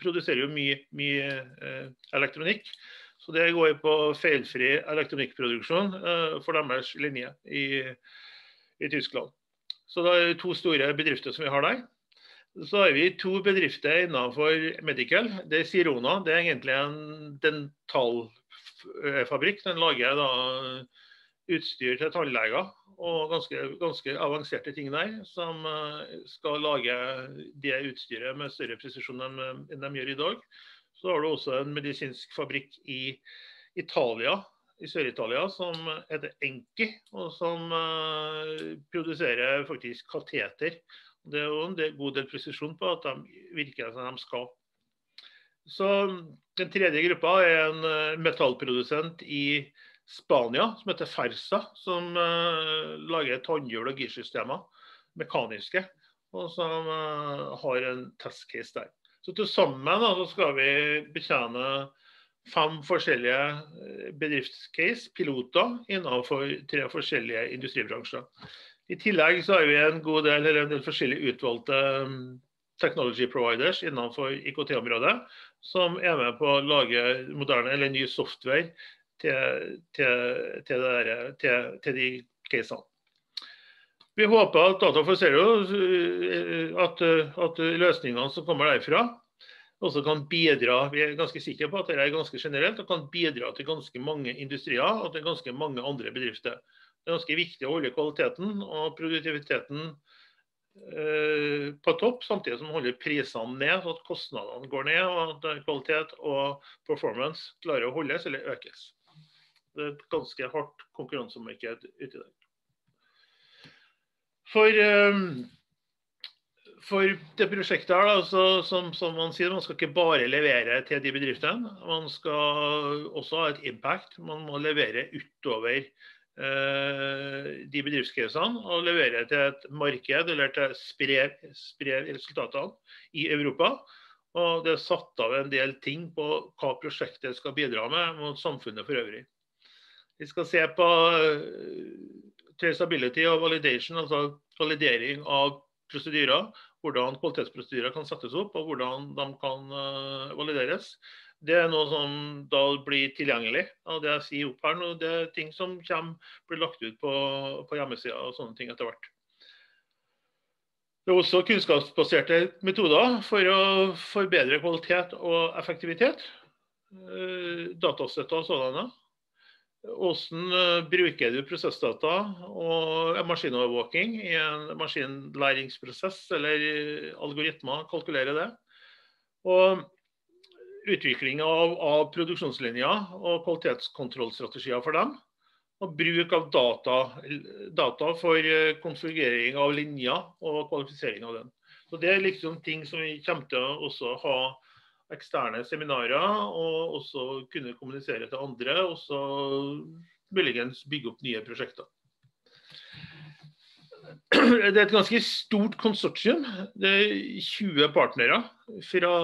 produserer jo mye, mye eh, elektronikk. Så det går på feilfri elektronikkproduksjon eh, for deres linje i, i Tyskland. Så det er to store bedrifter som vi har der. Så har vi to bedrifter innenfor medical. Det er Sirona, det er egentlig en dentalfabrikk. Den lager da utstyr til tannleger og ganske, ganske avanserte ting der, som skal lage det utstyret med større presisjon enn de gjør i dag. Så har du også en medisinsk fabrikk i Italia, i Sør-Italia, som heter Enki, og som produserer faktisk kateter. Det er jo en del, god del presisjon på at de virker som de skal. Så den tredje gruppa er en metallprodusent i Spania, som heter Fersa, som uh, lager tannhjul og girsystemer, mekaniske, og som uh, har en testcase der. Så til sammen da, så skal vi betjene fem forskjellige bedriftscase, piloter, innenfor tre forskjellige industribransjer. I tillegg så har vi en god del, eller en del forskjellige utvalgte technology providers innenfor I K T-området, som er med på å lage moderne eller ny software til, til, til, det der, til, til de casene. Vi håper at Data for Zero, at, at løsningene som kommer derfra, også kan bidra, vi er ganske sikre på at det er ganske generelt, og kan bidra til ganske mange industrier og til ganske mange andre bedrifter. Det er ganske viktig å holde kvaliteten og produktiviteten eh, på topp, samtidig som man holder prisene ned, så at kostnadene går ned, og at kvalitet og performance klarer å holdes eller økes. Det er et ganske hardt konkurransemarked ute der. For, eh, for det prosjektet her, da, så, som, som man sier, man skal ikke bare levere til de bedriftene, man skal også ha et impact, man må levere utover de bedriftscasene og levere til et marked eller til spre, spre resultatene i Europa. Og det er satt av en del ting på hva prosjektet skal bidra med mot samfunnet for øvrig. Vi skal se på traceability og validation, altså validering av prosedyrer, hvordan kvalitetsprosedyrer kan settes opp og hvordan de kan valideres. Det er noe som da blir tilgjengelig av det jeg sier opp her nå. Det er ting som kommer, blir lagt ut på, på hjemmesida og sånne ting etter hvert. Det er også kunnskapsbaserte metoder for å forbedre kvalitet og effektivitet. Datastøtte og sådanne. Hvordan bruker du prosessdata og maskinovervåking i en maskinlæringsprosess eller algoritmer, kalkulere det. Og utvikling av, av produksjonslinjer og kvalitetskontrollstrategier for dem, og bruk av data, data for konfigurering av linjer og kvalifisering av den. Så det er liksom ting som vi kommer til å også ha eksterne seminarer, og også kunne kommunisere til andre, og så muligens bygge opp nye prosjekter. Det er et ganske stort konsortium. Det er tjue partnere fra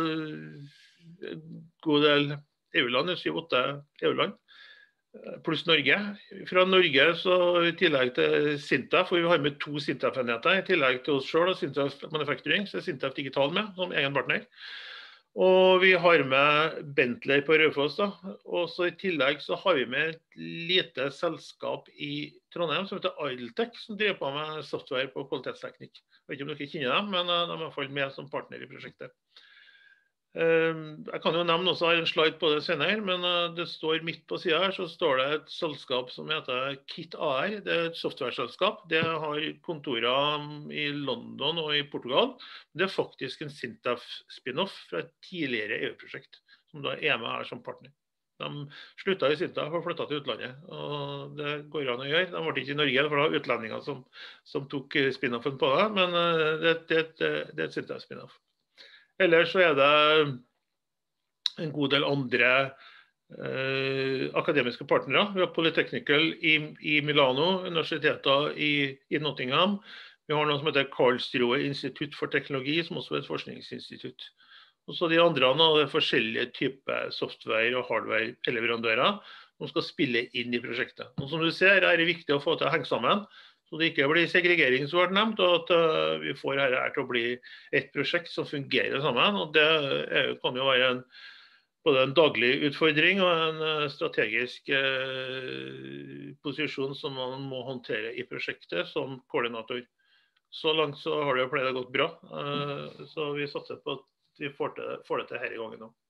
god del EU-land, syv-åtte EU-land, pluss Norge. Fra Norge så i tillegg til Sintef, for vi har med to Sintef-enheter, i tillegg til oss selv og Sintef Manufacturing, så er Sintef Digital med som egen partner. Og vi har med Bentley på Raufoss da, og så i tillegg så har vi med et lite selskap i Trondheim som heter Idletech, som driver på med software på kvalitetsteknikk. Jeg vet ikke om dere kjenner dem, men de er i hvert fall med som partner i prosjektet. Jeg kan jo nevne også, jeg har en slide på det senere, men det står midt på siden her, så står det et selskap som heter Kit A R, det er et software-selskap. Det har kontorer i London og i Portugal. Det er faktisk en Sintef spin-off fra et tidligere E U-prosjekt, som da er med her som partner. De sluttet i Sintef og flyttet til utlandet, og det går an å gjøre. De ble ikke i Norge, for det var utlendinger som, som tok spin-offen på det, men det, det, det, det er et Sintef-spin-off. Ellers så er det en god del andre eh, akademiske partnere. Vi har Polytechnical i, i Milano, universiteter i, i Nottingham. Vi har noe som heter Karlsruhe Institutt for Teknologi, som også er et forskningsinstitutt. Og så de andre er forskjellige typer software- og hardware-leverandører som skal spille inn i prosjektet. Og som du ser, er det viktig å få til å henge sammen. Så det ikke blir segregering som har vært nevnt, og at vi får her til å bli et prosjekt som fungerer sammen. Og det er, kan jo være en, både en daglig utfordring og en strategisk eh, posisjon som man må håndtere i prosjektet som koordinator. Så langt så har det jo pleid å gått bra, eh, så vi satser på at vi får, til, får det til her i gangen nå.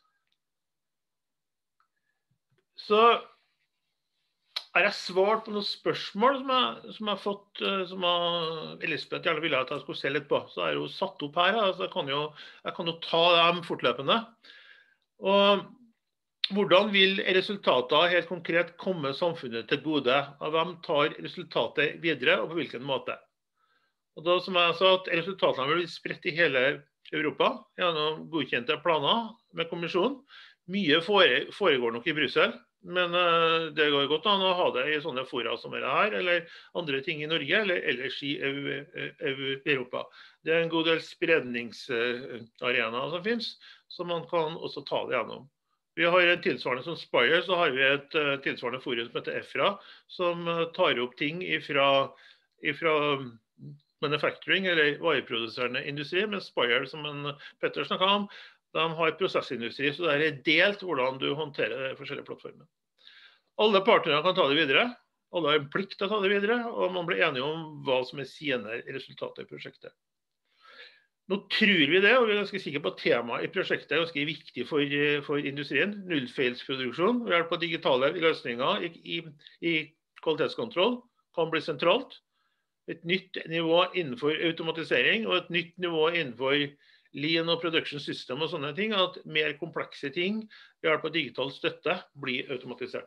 Så har jeg svart på noen spørsmål som jeg, som jeg har fått, som jeg, Elisabeth gjerne ville at jeg skulle se litt på. Så er jo satt opp her, så jeg kan jo, jeg kan jo ta dem fortløpende. Og hvordan vil resultater helt konkret komme samfunnet til gode? Av hvem tar resultatet videre, og på hvilken måte? Og da, som jeg sa, at resultatene vil bli spredt i hele Europa, gjennom godkjente planer med kommisjonen. Mye foregår nok i Brussel, men det går godt an å ha det i sånne fora som er her, eller andre ting i Norge, eller ellers i Europa. Det er en god del spredningsarenaer som finnes, så man kan også ta det gjennom. Vi har en tilsvarende som Spire, så har vi et tilsvarende forum som heter EFRA, som tar opp ting ifra, ifra manufacturing, eller vareproduserende industri, med Spire, som en Petter snakket om. De har prosessindustri, så det er delt hvordan du håndterer de forskjellige plattformene. Alle partnere kan ta det videre, alle har en plikt til å ta det videre, og man blir enige om hva som er sine resultater i prosjektet. Nå tror vi det, og vi er ganske sikre på at temaet i prosjektet er ganske viktig for, for industrien. Nullfeilsproduksjon, ved hjelp av digitale løsninger i, i, i kvalitetskontroll kan bli sentralt. Et nytt nivå innenfor automatisering, og et nytt nivå innenfor Lean og production system og sånne ting, at mer komplekse ting ved hjelp av digital støtte blir automatisert.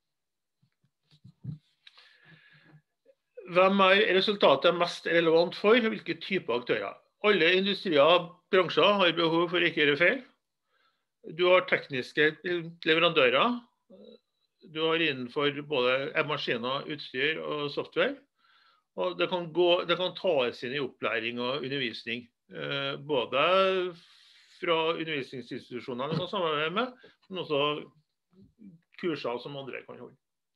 Hvem er resultatet mest relevant for? Hvilke typer aktører? Alle industrier og bransjer har behov for å ikke gjøre feil. Du har tekniske leverandører. Du har innenfor både maskiner, utstyr og software. Og det kan, gå, det kan tas inn i opplæring og undervisning. Både fra undervisningsinstitusjonene som samarbeider med, men også kurser som andre kan holde.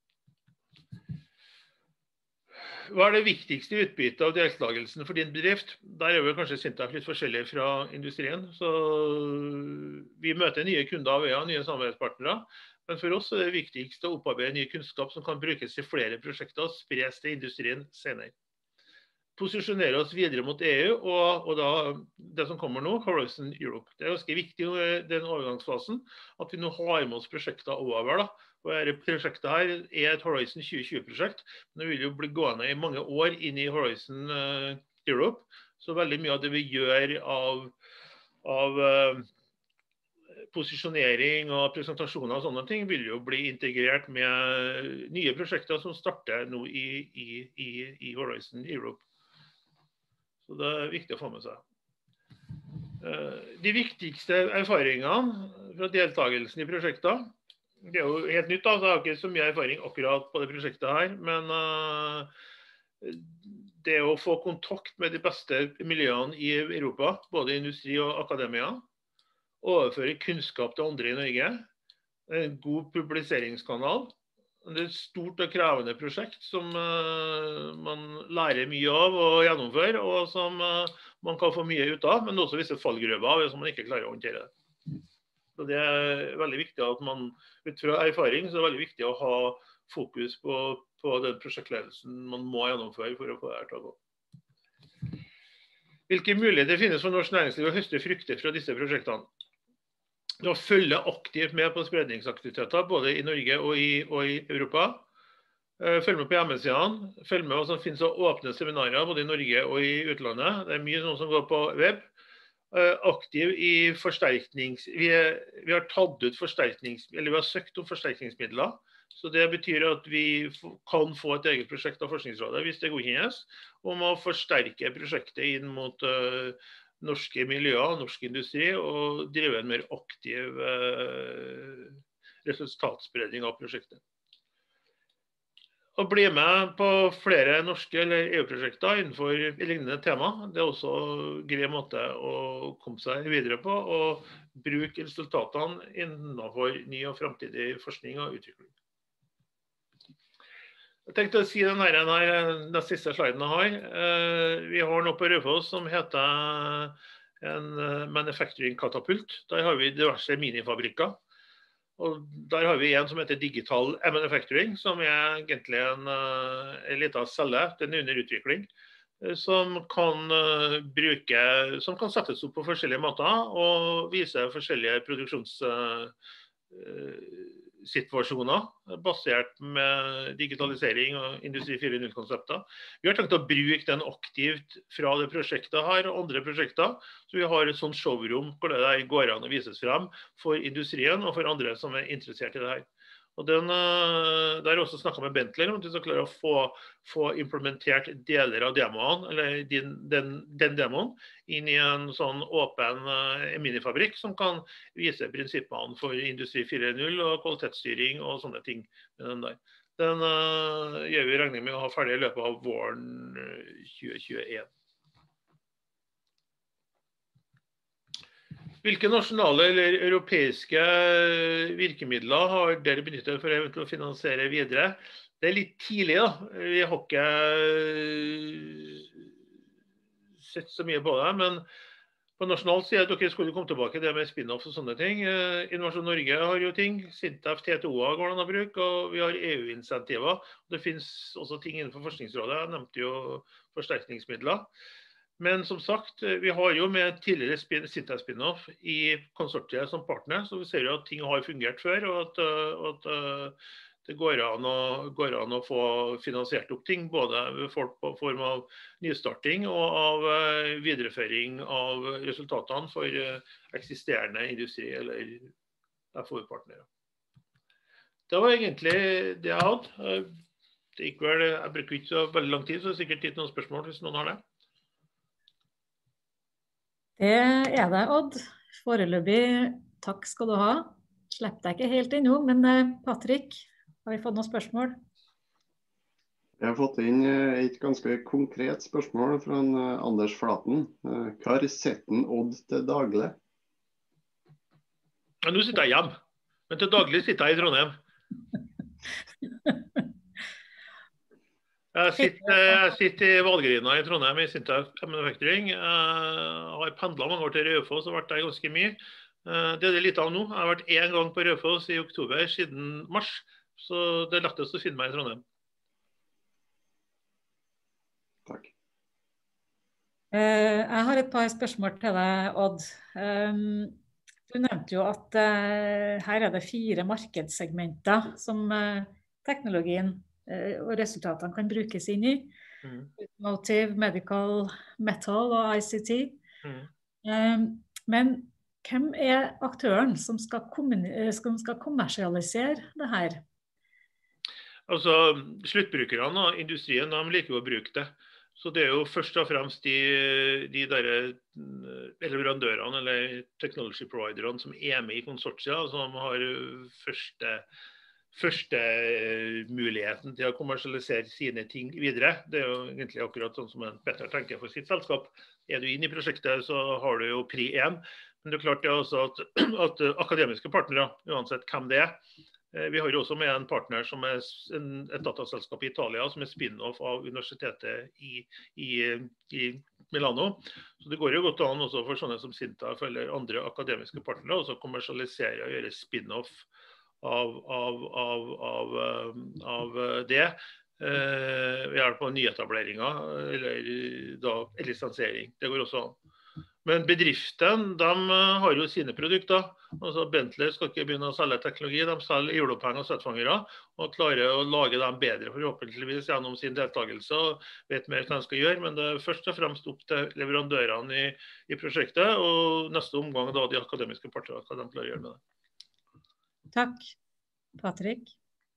Hva er det viktigste utbyttet av deltakelsen for din bedrift? Der er vi kanskje Sintef litt forskjellige fra industrien, så vi møter nye kunder via nye samarbeidspartnere, men for oss er det viktigst å opparbeide ny kunnskap som kan brukes i flere prosjekter og spres til industrien senere. Posisjonere oss videre mot E U, og, og da det som kommer nå, Horizon Europe. Det er ganske viktig i den overgangsfasen, at vi nå har med oss prosjekter over. Da. Og dette prosjektet her er et Horizon tjue tjue-prosjekt, men det vil jo bli gående i mange år inn i Horizon uh, Europe, så veldig mye av det vi gjør av, av uh, posisjonering og presentasjoner og sånne ting, vil jo bli integrert med nye prosjekter som starter nå i, i, i, i Horizon Europe. Så det er viktig å få med seg. De viktigste erfaringene fra deltakelsen i prosjekter, det er jo helt nytt da, så jeg har ikke så mye erfaring akkurat på det prosjektet her, men det å få kontakt med de beste miljøene i Europa, både industri og akademia, overføre kunnskap til andre i Norge, en god publiseringskanal. Det er et stort og krevende prosjekt som uh, man lærer mye av å gjennomføre, og som uh, man kan få mye ut av, men også visse fallgrøver hvis man ikke klarer å håndtere det. Så det er veldig viktig at man, ut fra erfaring, så er det veldig viktig å ha fokus på, på den prosjektledelsen man må gjennomføre for å få det her til å gå. Hvilke muligheter finnes for norsk næringsliv å høste frukter fra disse prosjektene? Å følge aktivt med på spredningsaktiviteter, både i Norge og i, og i Europa. Følg med på hjemmesidene. Følg med hva som finnes av åpne seminarer, både i Norge og i utlandet. Det er mye som går på web. Aktiv i forsterknings... Vi, er, vi har tatt ut forsterknings... Eller vi har søkt om forsterkningsmidler. Så det betyr at vi kan få et eget prosjekt av Forskningsrådet, hvis det godkjennes, om å forsterke prosjektet inn mot... Uh, norske miljøer, norsk industri, og drive en mer aktiv eh, resultatspredning av prosjektet. Å bli med på flere norske eller E U-prosjekter innenfor lignende tema, det er også en grei måte å komme seg videre på, og bruke resultatene innenfor ny og fremtidig forskning og utvikling. Jeg tenkte å si den her, den siste sliden jeg har. Vi har noe på Raufoss som heter en manufacturing katapult. Der har vi diverse minifabrikker. Og der har vi en som heter Digital Manufacturing, som er egentlig en, en liten celle, den er under utvikling, som kan bruke, som kan settes opp på forskjellige måter og vise forskjellige produksjons situasjoner basert med digitalisering og industri fire punkt null-konsepter. Vi har tenkt å bruke den aktivt fra det prosjektet her og andre prosjekter, så vi har et sånt showroom hvor det går an å vises frem for industrien og for andre som er interessert i det her. Og den, der har jeg også snakket med Bentley om at vi skal klare å få, få implementert deler av demoen, eller den, den, den demoen, inn i en sånn åpen minifabrikk som kan vise prinsippene for industri fire punkt null og kvalitetsstyring og sånne ting med den der. Den uh, gjør vi regning med å ha ferdig i løpet av våren tjue tjueen. Hvilke nasjonale eller europeiske virkemidler har dere benyttet for eventuelt å finansiere videre? Det er litt tidlig da. Vi har ikke sett så mye på det, men på nasjonal side dere skulle komme tilbake det med spin-off og sånne ting. Innovasjon Norge har jo ting, Sintef, T T O går det an å bruke, og vi har E U-insentiver. Det finnes også ting innenfor Forskningsrådet, jeg nevnte jo forsterkningsmidler. Men som sagt, vi har jo med tidligere Sintef spin-off i konsortiet som partner, så vi ser jo at ting har fungert før, og at, at det går an, å, går an å få finansiert opp ting, både ved folk på form av nystarting og av videreføring av resultatene for eksisterende industri eller F O U-partnere. Det var egentlig det jeg hadde. Det gikk vel, jeg bruker ikke så veldig lang tid, så det er sikkert tid til noen spørsmål hvis noen har det. Det er det, Odd. Foreløpig takk skal du ha. Slipp deg ikke helt ennå, men Patrick, har vi fått noen spørsmål? Jeg har fått inn et ganske konkret spørsmål fra Anders Flaten. Hva setter Odd til daglig? Ja, nå sitter jeg hjemme, men til daglig sitter jeg i Trondheim. Jeg sitter, jeg sitter i Valgrina i Trondheim i Sintef Manufacturing. Jeg har pendlet mange år til Raufoss og vært der ganske mye. Det er det litt av nå. Jeg har vært en gang på Raufoss i oktober siden mars, så det er lettest å finne meg i Trondheim. Takk. Jeg har et par spørsmål til deg, Odd. Du nevnte jo at her er det fire markedssegmenter som teknologien og resultatene kan brukes inn i. Mm. Automotive, medical, metal og I C T. Mm. Um, men hvem er aktøren som skal, som skal kommersialisere det her? Altså, sluttbrukerne og industrien, de liker å bruke det. Så det er jo først og fremst de, de der leverandørene eller technology providerne som er med i konsortiet, som har første første muligheten til å kommersialisere sine ting videre. Det er jo egentlig akkurat sånn som Petter tenker for sitt selskap. Er du inne i prosjektet, så har du jo pri én. Men det er klart det er også at, at akademiske partnere, uansett hvem det er. Vi har jo også med en partner som er en, et dataselskap i Italia, som er spin-off av universitetet i, i, i Milano. Så det går jo godt an også for sånne som Sintef eller andre akademiske partnere, også kommersialisere og gjøre spin-off Av, av, av, av, av det eh, ved hjelp av nyetableringer eller da lisensiering. Det går også an. Men bedriften, de har jo sine produkter. Altså Bentley skal ikke begynne å selge teknologi, de selger hjuloppheng og svettfangere og klarer å lage dem bedre forhåpentligvis gjennom sin deltakelse og vet mer hva de skal gjøre, men det er først og fremst opp til leverandørene i, i prosjektet og neste omgang da de akademiske partene hva de klarer å gjøre med det. Takk. Patrick?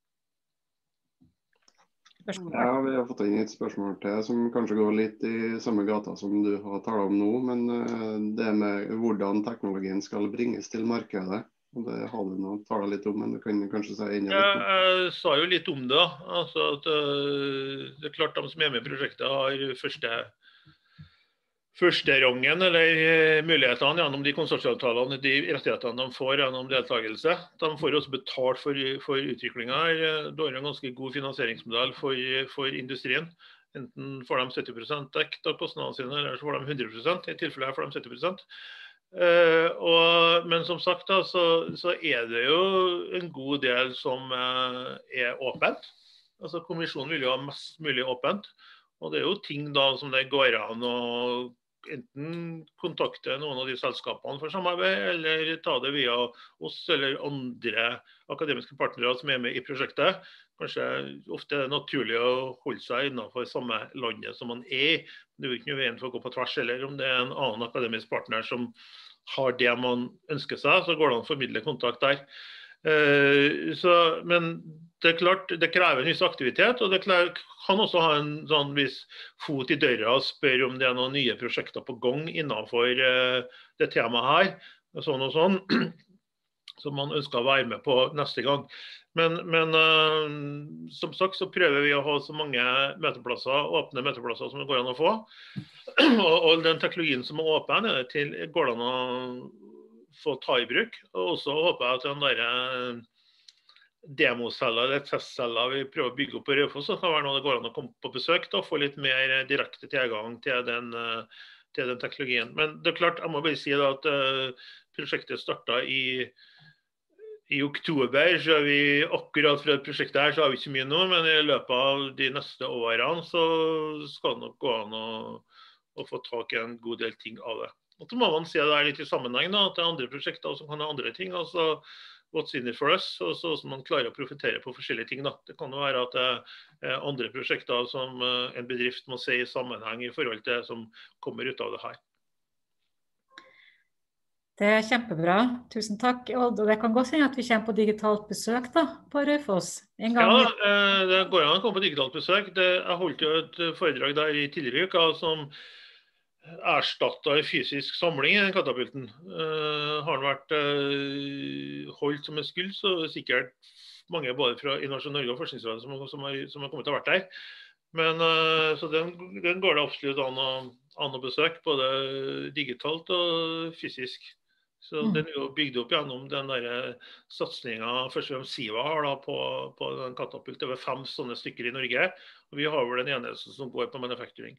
Spørsmål? Ja, vi har fått inn et spørsmål til som kanskje går litt i samme gata som du har talt om nå, men det med hvordan teknologien skal bringes til markedet. Det har du nå talt litt om, men du kan kanskje si enda litt om. Jeg sa jo litt om det. Altså at, det er klart de som er med i prosjektet har første førsterongen eller mulighetene gjennom de konsortieavtalene, de rettighetene de får gjennom deltakelse. De får også betalt for, for utviklingen. Det er en ganske god finansieringsmodell for, for industrien. Enten får de sytti prosent dekt av kostnadene sine, eller så får de hundre prosent. I tilfelle får de sytti prosent. Uh, og, men som sagt da, så, så er det jo en god del som uh, er åpent. Altså kommisjonen vil jo ha mest mulig åpent. Og det er jo ting da som det går an å enten kontakte noen av de selskapene for samarbeid, eller ta det via oss eller andre akademiske partnere som er med i prosjektet. Kanskje ofte er det naturlig å holde seg innenfor samme landet som man er. Det er jo ikke noe veien for å gå på tvers, eller om det er en annen akademisk partner som har det man ønsker seg, så går det an å formidle kontakt der. Uh, så, men det er klart, det krever en viss aktivitet, og det krever, kan også ha en sånn viss fot i døra og spørre om det er noen nye prosjekter på gang innenfor uh, det temaet her, og sånn og sånn, som man ønsker å være med på neste gang. Men, men uh, som sagt så prøver vi å ha så mange møteplasser, åpne møteplasser som det går an å få, og, og den teknologien som er åpen, er det til, går det an å få ta i bruk, og også håper jeg at den der democeller eller testceller vi prøver å bygge opp på Raufoss, så kan være noe det går an å komme på besøk da, og få litt mer direkte tilgang til den, til den teknologien. Men det er klart, jeg må bare si da, at uh, prosjektet startet i, i oktober, så er vi akkurat fra prosjektet her, så har vi ikke mye nå, men i løpet av de neste årene så skal det nok gå an å, å få tak i en god del ting av det. Og så må man se det litt i sammenheng da, at det er andre prosjekter som kan ha andre ting, altså what's in it for us, og så man klarer å profitere på forskjellige ting da. Det kan jo være at det er andre prosjekter som en bedrift må se i sammenheng i forhold til det som kommer ut av det her. Det er kjempebra, tusen takk. Og det kan godt hende at vi kommer på digitalt besøk da, på Raufoss en gang. Ja, det går an å komme på digitalt besøk. Det, jeg holdt jo et foredrag der i tidligere uka som erstattet en fysisk samling i den katapulten. Uh, har den vært uh, holdt som en skull, så er det sikkert mange både fra Innovasjon Norge og Forskningsrådet som, som, er, som har kommet til å vært der. Men uh, så den, den går det absolutt an å, an å besøke, både digitalt og fysisk. Så mm. den er jo bygd opp gjennom den der satsningen først og fremst SIVA har da, på, på den katapult. Det er vel fem sånne stykker i Norge, og vi har vel den eneste som går på manufacturing.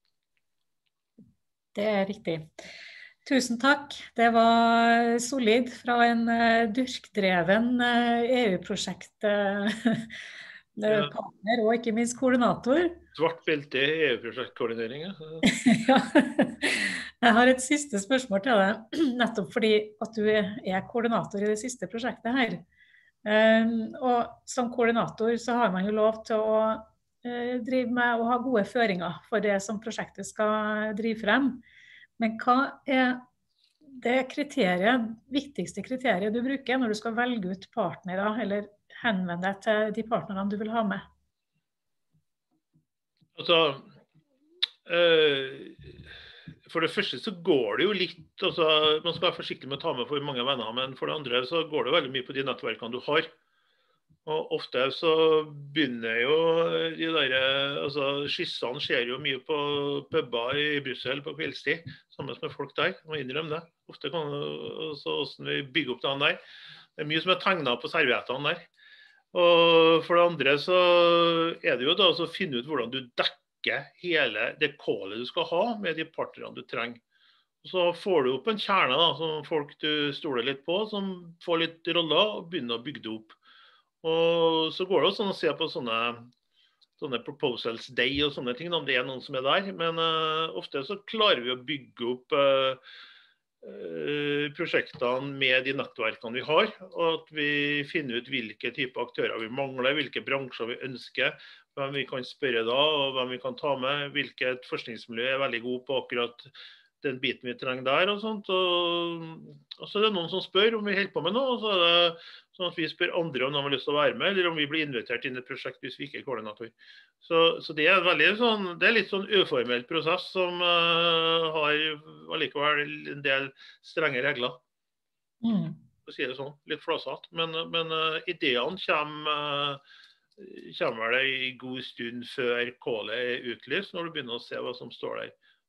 Det er riktig. Tusen takk. Det var solid fra en uh, durkdreven uh, E U-prosjektpartner uh, ja. Og ikke minst koordinator. Svart belte i E U-prosjektkoordinering. Ja. Jeg har et siste spørsmål til deg, nettopp fordi at du er koordinator i det siste prosjektet her. Um, og som koordinator så har man jo lov til å drive med å ha gode føringer for det som prosjektet skal drive frem. Men hva er det kriteriet, viktigste kriteriet du bruker når du skal velge ut partnere eller henvende deg til de partnerne du vil ha med? Altså, øh, for det første så går det jo litt, altså, man skal være forsiktig med å ta med for mange venner, men for det andre så går det veldig mye på de nettverkene du har. Og ofte så begynner jo de der, altså skissene skjer jo mye på pubber i Brussel på kveldstid, sammen med folk der, må innrømme det. Ofte kan det, så hvordan vi bygger opp den der. Det er mye som er tegnet på serviettene der. Og for det andre så er det jo da å finne ut hvordan du dekker hele det callet du skal ha med de partnerne du trenger. Og så får du opp en kjerne da, som folk du stoler litt på, som får litt roller og begynner å bygge det opp. Og så går det også sånn å se på sånne, sånne proposals day og sånne ting, om det er noen som er der. Men uh, ofte så klarer vi å bygge opp uh, uh, prosjektene med de nettverkene vi har. Og at vi finner ut hvilke typer aktører vi mangler, hvilke bransjer vi ønsker, hvem vi kan spørre da, og hvem vi kan ta med, hvilket forskningsmiljø er veldig god på akkurat den biten vi trenger der og sånt. Og, og så er det noen som spør om vi holder på med noe, og så er det sånn at vi spør andre om de har lyst til å være med, eller om vi blir invitert inn i et prosjekt hvis vi ikke er koordinator. Så, så det er veldig sånn, det er litt sånn uformell prosess som uh, har allikevel en del strenge regler. Mm. For å si det sånn, litt flåsatt. Men, men uh, ideene kommer, uh, kommer det i god stund før callet er utlyst, når du begynner å se hva som står der.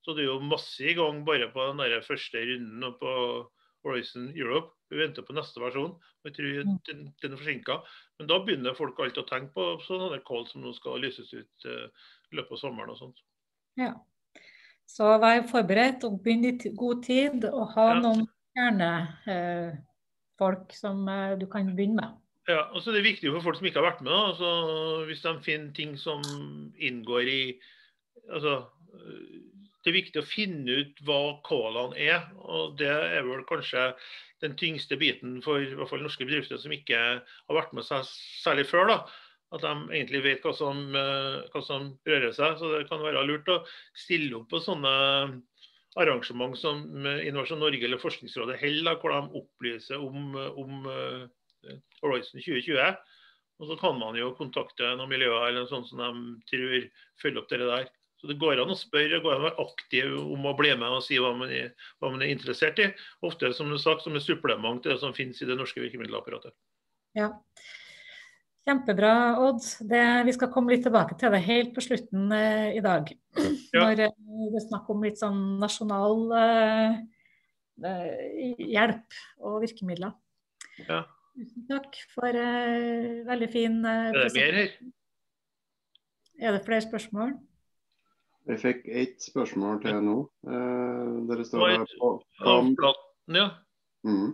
Så det er jo masse i gang bare på den der første runden og på Horizon Europe. Vi venter på neste versjon, og jeg tror den, den er forsinket. Men da begynner folk alltid å tenke på sånne kall som nå skal lyses ut uh, i løpet av sommeren og sånt. Ja, så vær forberedt og begynn i god tid og ha ja. noen gjerne uh, folk som uh, du kan begynne med. Ja, og så er det viktig for folk som ikke har vært med, da. Så hvis de finner ting som inngår i, altså, det er viktig å finne ut hva callene er, og det er vel kanskje den tyngste biten for i hvert fall norske bedrifter som ikke har vært med seg særlig før, da. At de egentlig vet hva som, hva som rører seg, så det kan være lurt å stille opp på sånne arrangement som Innovasjon Norge eller Forskningsrådet holder, hvor de opplyser om, om Horizon tjue tjue, og så kan man jo kontakte noen miljøer eller noe sånt som de tror følger opp det der. Så det går an å spørre, det går an å være aktiv om å bli med og si hva man er, hva man er interessert i. Ofte, som du har sagt, som et supplement til det som finnes i det norske virkemiddelapparatet. Ja, kjempebra, Odd. Det, vi skal komme litt tilbake til det helt på slutten eh, i dag. Ja. Når eh, det snakker om litt sånn nasjonal eh, hjelp og virkemidler. Ja. Tusen takk for uh, veldig fin uh, Er det mer her? Er det flere spørsmål? Jeg fikk ett spørsmål til nå. Uh, der står det på avplatten, ja. Mm.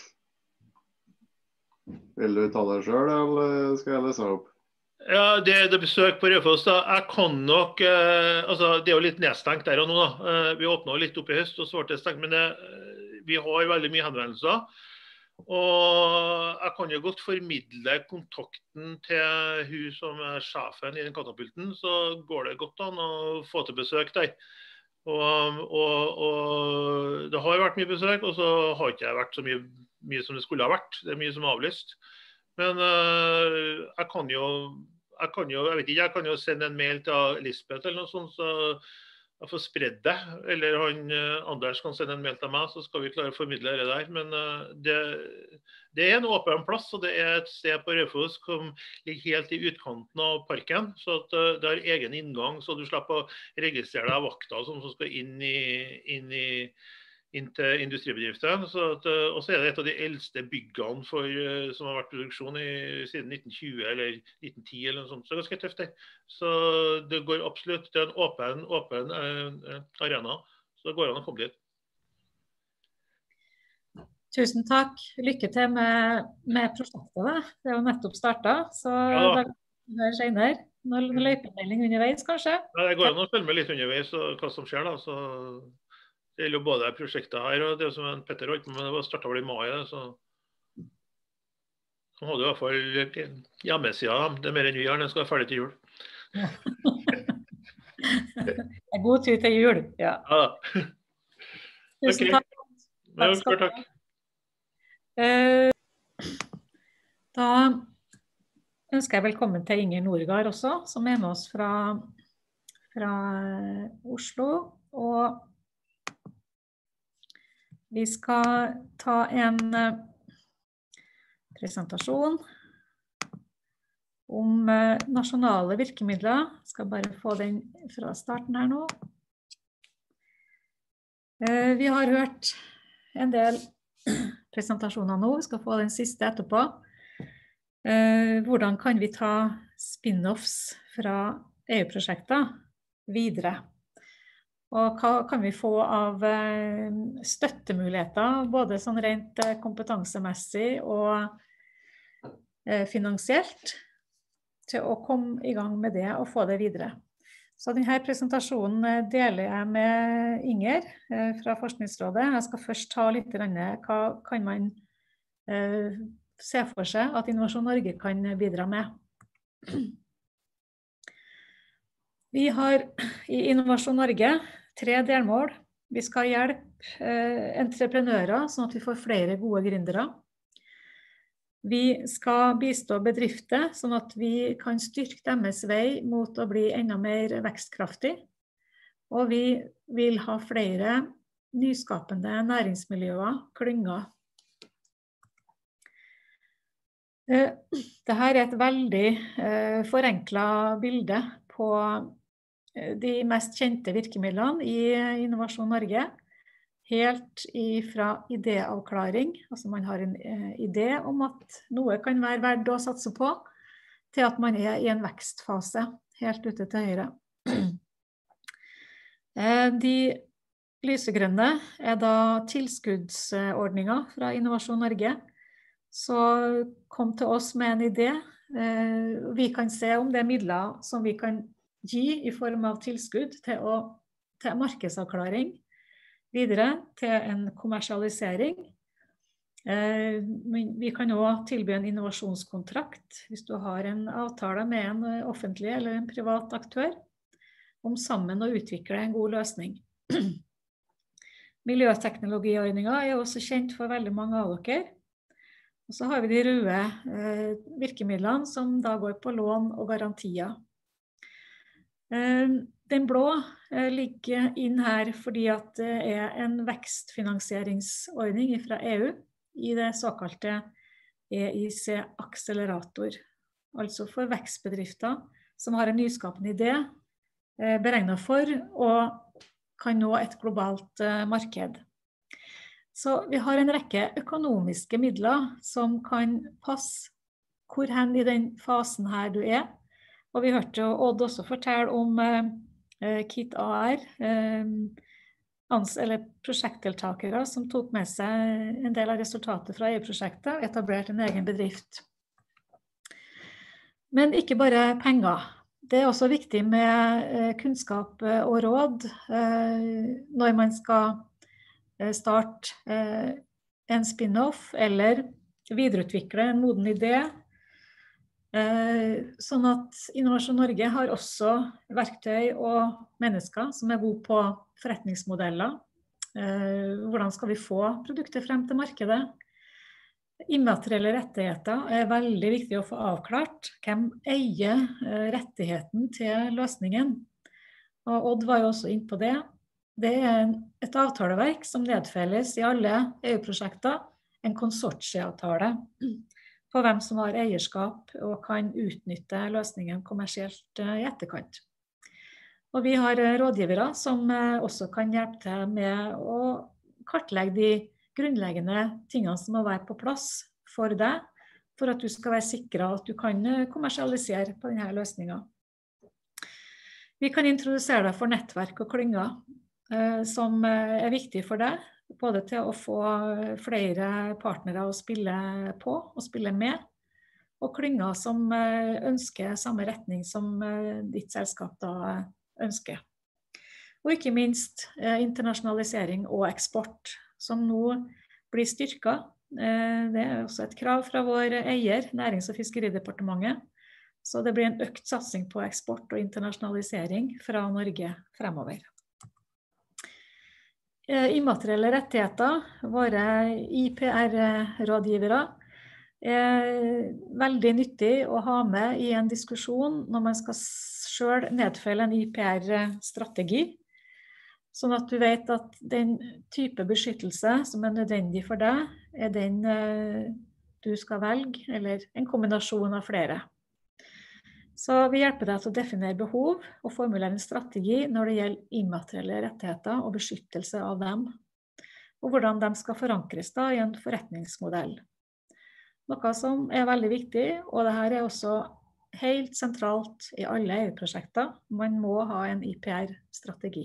Vil du ta det selv, eller skal jeg lese opp? Ja, det er det besøk på Raufoss da. Jeg kan nok, uh, altså det er jo litt nedstengt der og nå da. Uh, vi åpnet litt opp i høst og så ble det stengt, men det, uh, vi har veldig mye henvendelser. Og jeg kan jo godt formidle kontakten til hun som er sjefen i den katapulten, så går det godt an å få til besøk der. Og, og, og det har vært mye besøk, og så har ikke jeg vært så mye, mye som det skulle ha vært. Det er mye som er avlyst. Men uh, jeg kan jo, jeg kan jo, jeg vet ikke, jeg kan jo sende en mail til Lisbeth eller noe sånt, så jeg får spredd det, eller han, Anders kan sende en mail til meg, så skal vi klare å formidle det der. Men uh, det, det er en åpen plass, og det er et sted på Raufoss som ligger helt i utkanten av parken. Så at, uh, det har egen inngang, så du slipper å registrere deg vakter som skal inn, i, inn, i, inn til industribedriften. Så at, uh, og så er det et av de eldste byggene for, uh, som har vært produksjon i, siden nitten tjue eller nitten ti eller noe sånt. Så det er ganske tøft der. Så det går absolutt, det er en åpen, åpen uh, arena, så det går an å komme dit. Tusen takk. Lykke til med, med prosjektet da. Det er jo nettopp startet, så ja, da kan vi senere. Noen løypemelding underveis kanskje? Ja, det går an å følge med litt underveis og hva som skjer da, så det gjelder jo både prosjektet her og det som Petter holdt på med, det startet vel i mai, så han hadde i hvert fall hjemmesiden, det er mer enn vi har, den skal være ferdig til jul. Ja. En god tur til jul, ja. Ja da. Tusen okay. takk. Takk skal du ha. Da ønsker jeg velkommen til Inger Nordgaard også, som er med oss fra, fra Oslo, og vi skal ta en presentasjon om nasjonale virkemidler. Jeg skal bare få den fra starten her nå. Vi har hørt en del presentasjoner nå. Vi skal få den siste etterpå. Hvordan kan vi ta spin-offs fra E U-prosjekter videre? Og hva kan vi få av støttemuligheter, både sånn rent kompetansemessig og finansielt, til å komme i gang med det og få det videre. Så denne presentasjonen deler jeg med Inger fra Forskningsrådet. Jeg skal først ta litt hva kan man se for seg at Innovasjon Norge kan bidra med. Vi har i Innovasjon Norge tre delmål. Vi skal hjelpe eh, entreprenører, sånn at vi får flere gode gründere. Vi skal bistå bedrifter, sånn at vi kan styrke deres vei mot å bli enda mer vekstkraftig. Og vi vil ha flere nyskapende næringsmiljøer, klynger. Eh, Dette er et veldig eh, forenklet bilde på de mest kjente virkemidlene i Innovasjon Norge, helt fra idéavklaring, altså man har en idé om at noe kan være verdt å satse på, til at man er i en vekstfase, helt ute til høyre. De lysegrønne er da tilskuddsordninger fra Innovasjon Norge, så kom til oss med en idé. Vi kan se om det er midler som vi kan gi i form av tilskudd til, å, til markedsavklaring, videre til en kommersialisering. Vi kan også tilby en innovasjonskontrakt hvis du har en avtale med en offentlig eller en privat aktør om sammen å utvikle en god løsning. Miljøteknologiordningen er også kjent for veldig mange av dere. Og så har vi de røde eh, virkemidlene som da går på lån og garantier. Eh, den blå eh, ligger inn her fordi at det er en vekstfinansieringsordning fra E U i det såkalte E I C-akselerator, altså for vekstbedrifter som har en nyskapende idé eh, beregnet for og kan nå et globalt eh, marked. Så vi har en rekke økonomiske midler som kan passe hvor hen i den fasen her du er. Og vi hørte Odd også fortelle om eh, KIT A R, eh, ans eller prosjektdeltakere som tok med seg en del av resultatet fra E U-prosjektet og etablerte en egen bedrift. Men ikke bare penger. Det er også viktig med eh, kunnskap og råd eh, når man skal starte eh, en spin-off eller videreutvikle en moden idé. Eh, sånn at Innovasjon Norge har også verktøy og mennesker som er gode på forretningsmodeller. Eh, hvordan skal vi få produkter frem til markedet? Immaterielle rettigheter er veldig viktig å få avklart. Hvem eier eh, rettigheten til løsningen? Og Odd var jo også inn på det. Det er et avtaleverk som nedfelles i alle E U-prosjekter, en konsortieavtale på hvem som har eierskap og kan utnytte løsningen kommersielt i etterkant. Og vi har rådgivere som også kan hjelpe til med å kartlegge de grunnleggende tingene som må være på plass for deg, for at du skal være sikret at du kan kommersialisere på denne løsningen. Vi kan introdusere deg for nettverk og klynger, som er viktig for deg, både til å få flere partnere å spille på og spille med, og klynger som ønsker samme retning som ditt selskap da ønsker. Og ikke minst internasjonalisering og eksport, som nå blir styrket. Det er også et krav fra vår eier, Nærings- og fiskeridepartementet, så det blir en økt satsing på eksport og internasjonalisering fra Norge fremover. Immaterielle rettigheter, våre I P R-rådgivere, er veldig nyttig å ha med i en diskusjon når man skal selv nedfelle en I P R-strategi, sånn at du vet at den type beskyttelse som er nødvendig for deg, er den du skal velge, eller en kombinasjon av flere. Så vi hjelper deg til å definere behov og formulere en strategi når det gjelder immaterielle rettigheter og beskyttelse av dem, og hvordan de skal forankres da i en forretningsmodell. Noe som er veldig viktig, og dette er også helt sentralt i alle E U-prosjekter. Man må ha en I P R-strategi.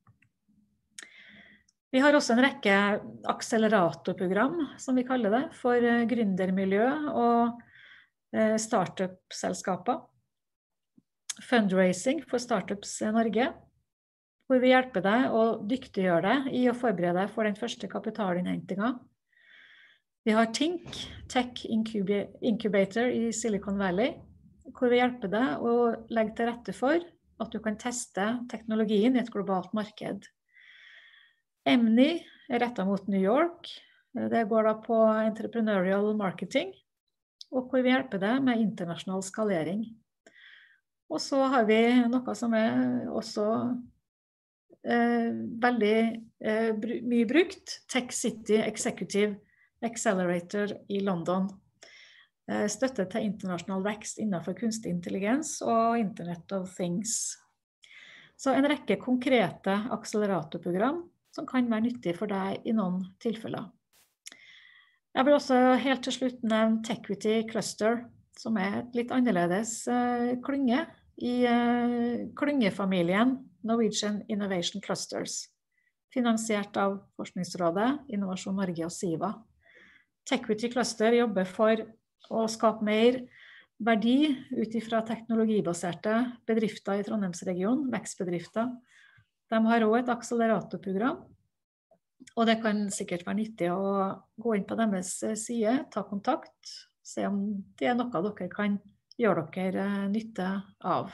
Vi har også en rekke akseleratorprogram, som vi kaller det, for gründermiljø og startup-selskaper. Fundraising for Startups Norge, hvor vi hjelper deg og dyktiggjør deg i å forberede deg for den første kapitalinnhentingen. Vi har Tink, Tech Incubator i Silicon Valley, hvor vi hjelper deg å legge til rette for at du kan teste teknologien i et globalt marked. M N I er rettet mot New York, det går da på entrepreneurial marketing, og hvor vi hjelper deg med internasjonal skalering. Og så har vi noe som er også eh, veldig eh, br- mye brukt, Tech City Executive Accelerator i London. Eh, støtte til internasjonal vekst innenfor kunstig intelligens og Internet of Things. Så en rekke konkrete akseleratorprogram som kan være nyttig for deg i noen tilfeller. Jeg vil også helt til slutt nevne Techquity Cluster, som er et litt annerledes uh, klynge i uh, klyngefamilien Norwegian Innovation Clusters, finansiert av Forskningsrådet, Innovasjon Norge og SIVA. Techquity Cluster jobber for å skape mer verdi ut ifra teknologibaserte bedrifter i Trondheimsregionen, vekstbedrifter. De har også et akseleratorprogram, og det kan sikkert være nyttig å gå inn på deres side, ta kontakt, se om det er noe dere kan gjøre dere nytte av.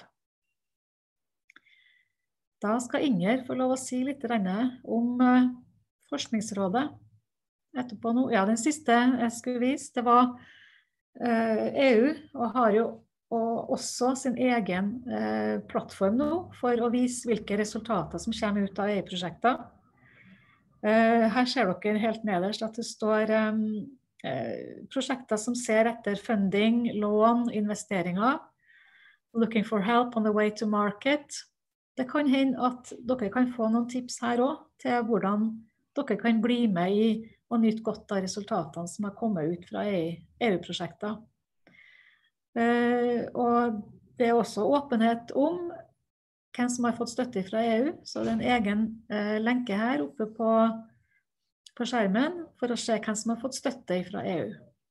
Da skal Inger få lov å si litt om Forskningsrådet etterpå nå. Ja, den siste jeg skulle vise, det var E U, og har jo også sin egen plattform nå for å vise hvilke resultater som kommer ut av E U-prosjekter. Her ser dere helt nederst at det står prosjekter som ser etter funding, lån, investeringer, looking for help on the way to market. Det kan hende at dere kan få noen tips her også til hvordan dere kan bli med i og nyte godt av resultatene som har kommet ut fra E U-prosjekter. Og det er også åpenhet om hvem som har fått støtte fra E U, så det er en egen lenke her oppe på, på skjermen for å se hvem som har fått støtte fra E U.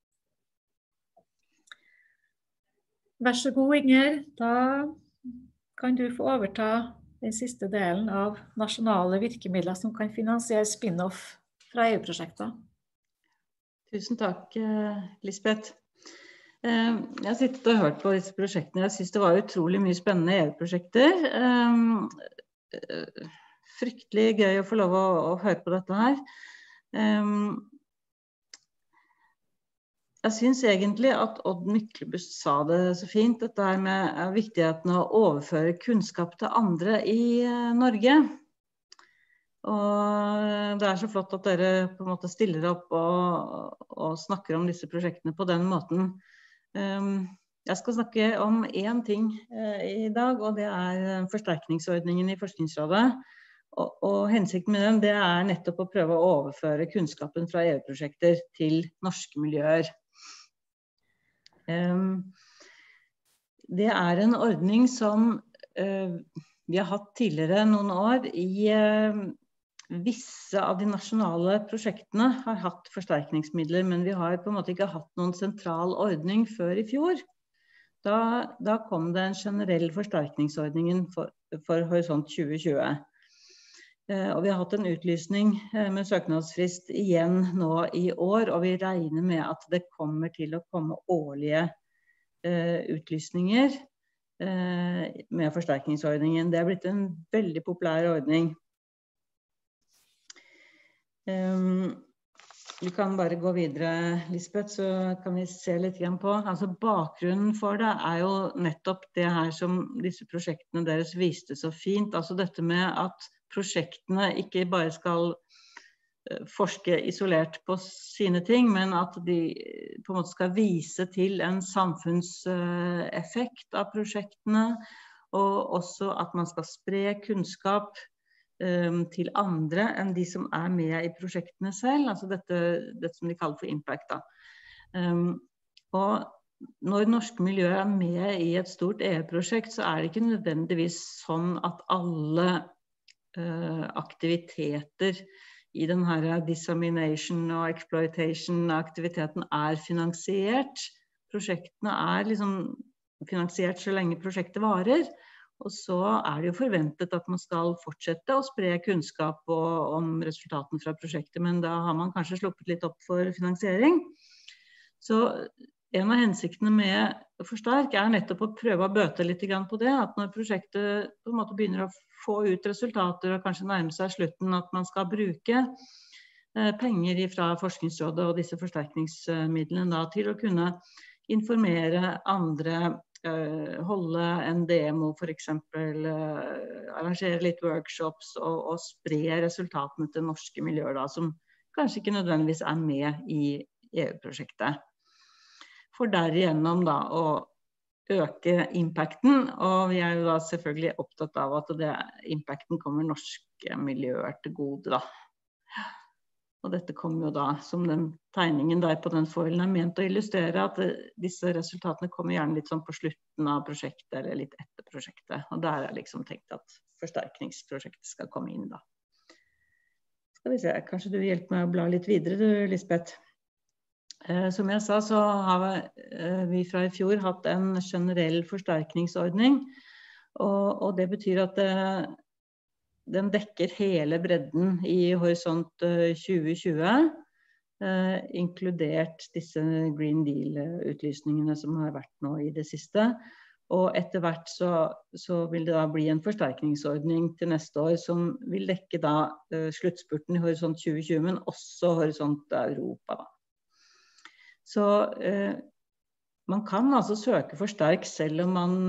Vær så god, Inger, da kan du få overta den siste delen av nasjonale virkemidler som kan finansiere spin-off fra E U-prosjekter. Tusen takk, Lisbeth. Jeg har sittet og hørt på disse prosjektene. Jeg synes det var utrolig mye spennende E U-prosjekter. Fryktelig gøy å få lov å, å høre på dette her. Jeg synes egentlig at Odd Myklebust sa det så fint, dette her med viktigheten av å overføre kunnskap til andre i Norge. Og det er så flott at dere på en måte stiller opp og, og snakker om disse prosjektene på den måten. Jeg skal snakke om en ting i dag, og det er forsterkningsordningen i Forskningsrådet. Og, og hensikten med den, det er nettopp å prøve å overføre kunnskapen fra E U-prosjekter til norske miljøer. Det er en ordning som vi har hatt tidligere noen år i visse av de nasjonale prosjektene har hatt forsterkningsmidler, men vi har på en måte ikke hatt noen sentral ordning før i fjor. Da, da kom det en generell forsterkningsordning for, for Horisont tjue tjue. Og vi har hatt en utlysning med søknadsfrist igjen nå i år, og vi regner med at det kommer til å komme årlige utlysninger med forsterkningsordningen. Det er blitt en veldig populær ordning. Um, vi kan bare gå videre, Lisbeth, så kan vi se litt igjen på. Altså, bakgrunnen for det er jo nettopp det her som disse prosjektene deres viste så fint. Altså dette med at prosjektene ikke bare skal forske isolert på sine ting, men at de på en måte skal vise til en samfunnseffekt av prosjektene, og også at man skal spre kunnskap til andre enn de som er med i prosjektene selv, altså dette, dette som de kaller for impact. Da. Um, og når norske miljøer er med i et stort E U-prosjekt, så er det ikke nødvendigvis sånn at alle uh, aktiviteter i den her dissemination og exploitation-aktiviteten er finansiert. Prosjektene er liksom finansiert så lenge prosjektet varer. Og så er det jo forventet at man skal fortsette å spre kunnskap og, om resultatene fra prosjektet, men da har man kanskje sluppet litt opp for finansiering. Så en av hensiktene med Forsterk er nettopp å prøve å bøte litt på det, at når prosjektet på en måte begynner å få ut resultater og kanskje nærme seg slutten, at man skal bruke eh, penger fra Forskningsrådet og disse forsterkningsmidlene da, til å kunne informere andre, holde en demo for eksempel, arrangere litt workshops og, og spre resultatene til norske miljøer da, som kanskje ikke nødvendigvis er med i E U-prosjektet. For derigjennom da å øke impacten, og vi er jo da selvfølgelig opptatt av at det, impacten kommer norske miljøer til gode da. Og dette kommer jo da, som den tegningen der på den foilen er ment å illustrere, at disse resultatene kommer gjerne litt sånn på slutten av prosjektet, eller litt etter prosjektet. Og der er liksom tenkt at forsterkningsprosjektet skal komme inn da. Skal vi se, kanskje du hjelper meg å bla litt videre du, Lisbeth. Eh, som jeg sa, så har eh, vi fra i fjor hatt en generell forsterkningsordning, og, og det betyr at eh, den dekker hele bredden i Horisont tjue tjue, eh, inkludert disse Green Deal-utlysningene som har vært nå i det siste. Og etter hvert så, så vil det da bli en forsterkningsordning til neste år som vil dekke da eh, sluttspurten i Horisont tjue tjue, men også Horisont Europa da. Så eh, man kan altså søke forsterk selv om man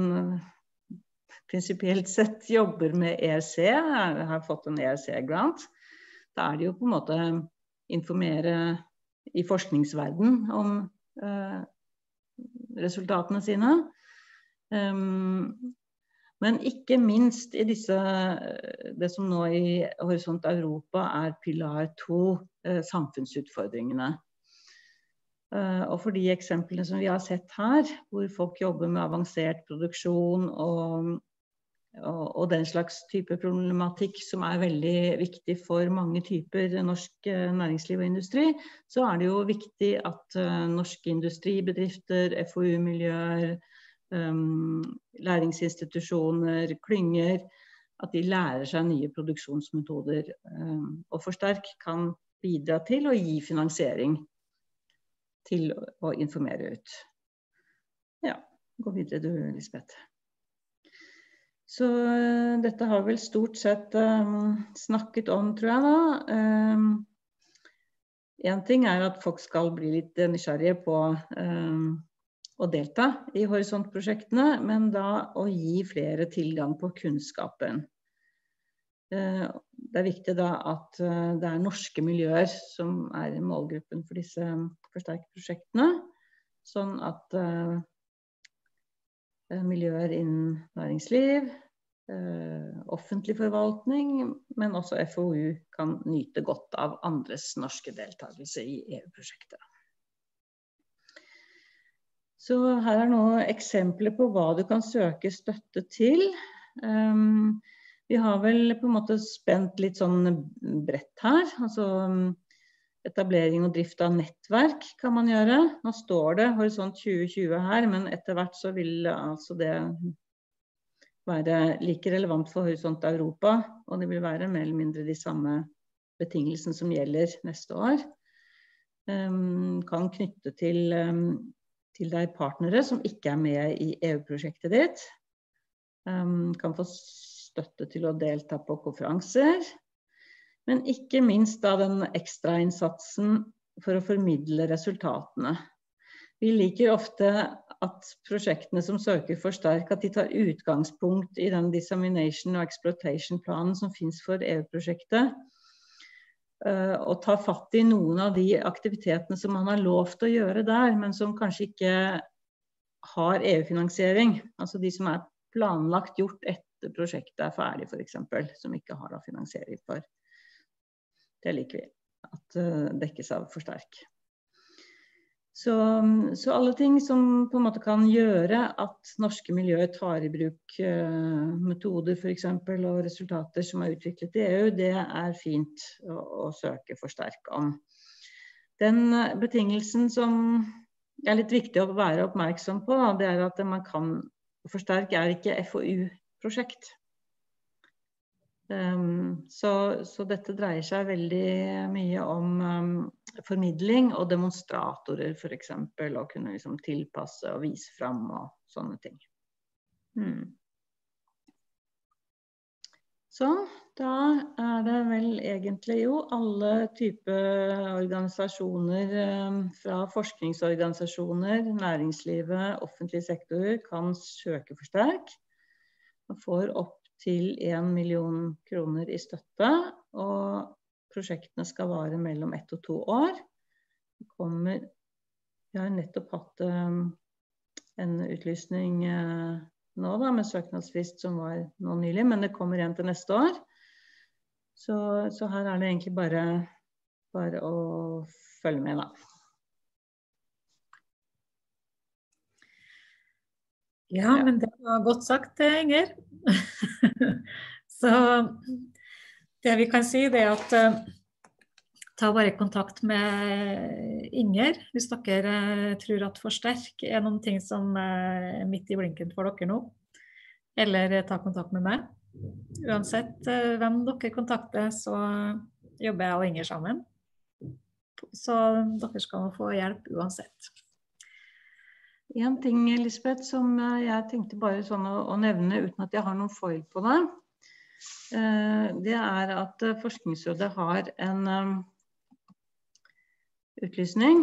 prinsipielt sett jobber med E R C, har fått en E R C-grant. Da er det jo på en måte informere i forskningsverden om eh, resultatene sine. Um, men ikke minst i disse, det som nå i Horisont Europa er pilar to, eh, samfunnsutfordringene. Uh, og for de eksemplene som vi har sett her, hvor folk jobber med avansert produksjon og Og, og den slags type problematikk som er veldig viktig for mange typer norsk uh, næringsliv og industri, så er det jo viktig at uh, norske industribedrifter, F O U-miljøer, um, læringsinstitusjoner, klynger, at de lærer seg nye produksjonsmetoder. Um, og Forsterk kan bidra til å gi finansiering til å informere ut. Ja, gå videre du, Lisbeth. Så uh, dette har vel stort sett um, snakket om, tror jeg da. Um, en ting er at folk skal bli litt nysgjerrige på um, å delta i horisontprosjektene, men da å gi flere tilgang på kunnskapen. Uh, det er viktig da at uh, det er norske miljøer som er i målgruppen for disse forsterkprosjektene, sånn at uh, miljøer innen næringsliv, eh, offentlig forvaltning, men også F O U kan nyte godt av andres norske deltakelse i E U-prosjektet. Så her er noen eksempler på hva du kan søke støtte til. Um, vi har vel på en måte spent litt sånn bredt her, altså etablering og drift av nettverk kan man gjøre. Nå står det Horisont tjue tjue her, men etter hvert så vil altså det være like relevant for Horisont Europa, og det vil være mer eller mindre de samme betingelsene som gjelder neste år. Um, kan knytte til, um, til deg partnere som ikke er med i E U-prosjektet ditt. Um, kan få støtte til å delta på konferanser. Men ikke minst da den ekstra innsatsen for å formidle resultatene. Vi liker ofte at prosjektene som søker forsterk, at de tar utgangspunkt i den dissemination og exploitation planen som finnes for E U-prosjektet, og tar fatt i noen av de aktivitetene som man har lovt å gjøre der, men som kanskje ikke har E U-finansiering. Altså de som er planlagt gjort etter prosjektet er ferdig, for eksempel, som ikke har da finansiering for. Det liker vi, at uh, dekkes av forsterk. Så, så alle ting som på en måte kan gjøre at norske miljøer tar i bruk uh, metoder for eksempel, og resultater som er utviklet i E U, det er fint å, å søke forsterk om. Den uh, betingelsen som er litt viktig å være oppmerksom på, da, det er at man kan, forsterk er ikke F O U-prosjekt. Um, så, så dette dreier seg veldig mye om um, formidling og demonstratorer for eksempel, og kunne liksom tilpasse og vise frem og sånne ting. Hmm. Sånn, da er det vel egentlig jo alle typer organisasjoner, um, fra forskningsorganisasjoner, næringslivet, offentlige sektorer kan søke forsterk. Man får opp til en million kroner i støtte, og prosjektene skal vare mellom ett og to år. Vi, kommer, vi har nettopp hatt um, en utlysning eh, nå da, med søknadsfrist som var nå nylig, men det kommer en til neste år. Så, så her er det egentlig bare, bare å følge med da. Ja, men det var godt sagt, Inger. Så det vi kan si det er at uh, ta bare kontakt med Inger hvis dere uh, tror at forsterk er noen ting som uh, er midt i blinken for dere nå. Eller uh, ta kontakt med meg. Uansett uh, hvem dere kontakter, så jobber jeg og Inger sammen. Så dere skal få hjelp uansett. En ting, Elisabeth, som jeg tenkte bare sånn å, å nevne uten at jeg har noen foil på det, eh, det er at Forskningsrådet har en um, utlysning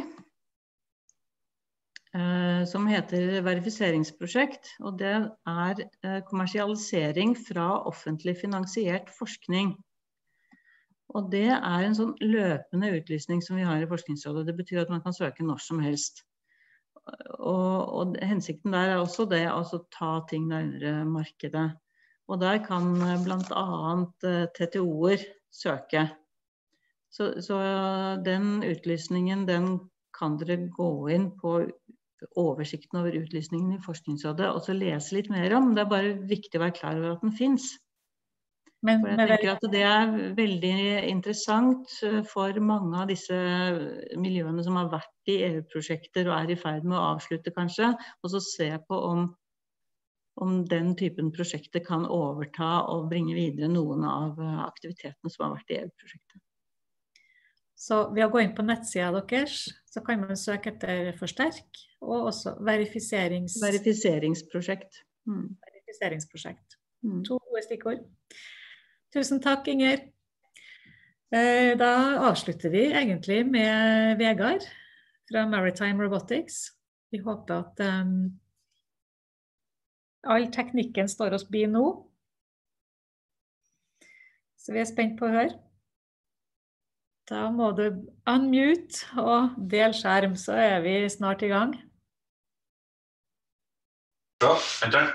eh, som heter verifiseringsprosjekt, og det er eh, kommersialisering fra offentlig finansiert forskning. Og det er en sånn løpende utlysning som vi har i Forskningsrådet. Det betyr at man kan søke når som helst. Og, og hensikten der er også det å ta ting nærmere markedet. Og der kan blant annet T T O-er søke. Så, så den utlysningen, den kan dere gå inn på oversikten over utlysningen i Forskningsrådet og så lese litt mer om. Det er bare viktig å være klar over at den finnes. Men, for jeg tenker at det er veldig interessant for mange av disse miljøene som har vært i E U-prosjekter og er i ferd med å avslutte kanskje, og så se på om, om den typen prosjekter kan overta og bringe videre noen av aktivitetene som har vært i E U-prosjektet. Så ved å gå inn på nettsida deres, så kan man søke etter forsterk, og også verifiserings... verifiseringsprosjekt. Mm. Verifiseringsprosjekt. Mm. To gode stikkord. Tusen takk, Inger. Da avslutter vi egentlig med Vegard fra Maritime Robotics. Vi håper at um, all teknikken står oss bi nå. Så vi er spent på å høre. Da må du unmute og del skjerm, så er vi snart i gang. Ja, enter.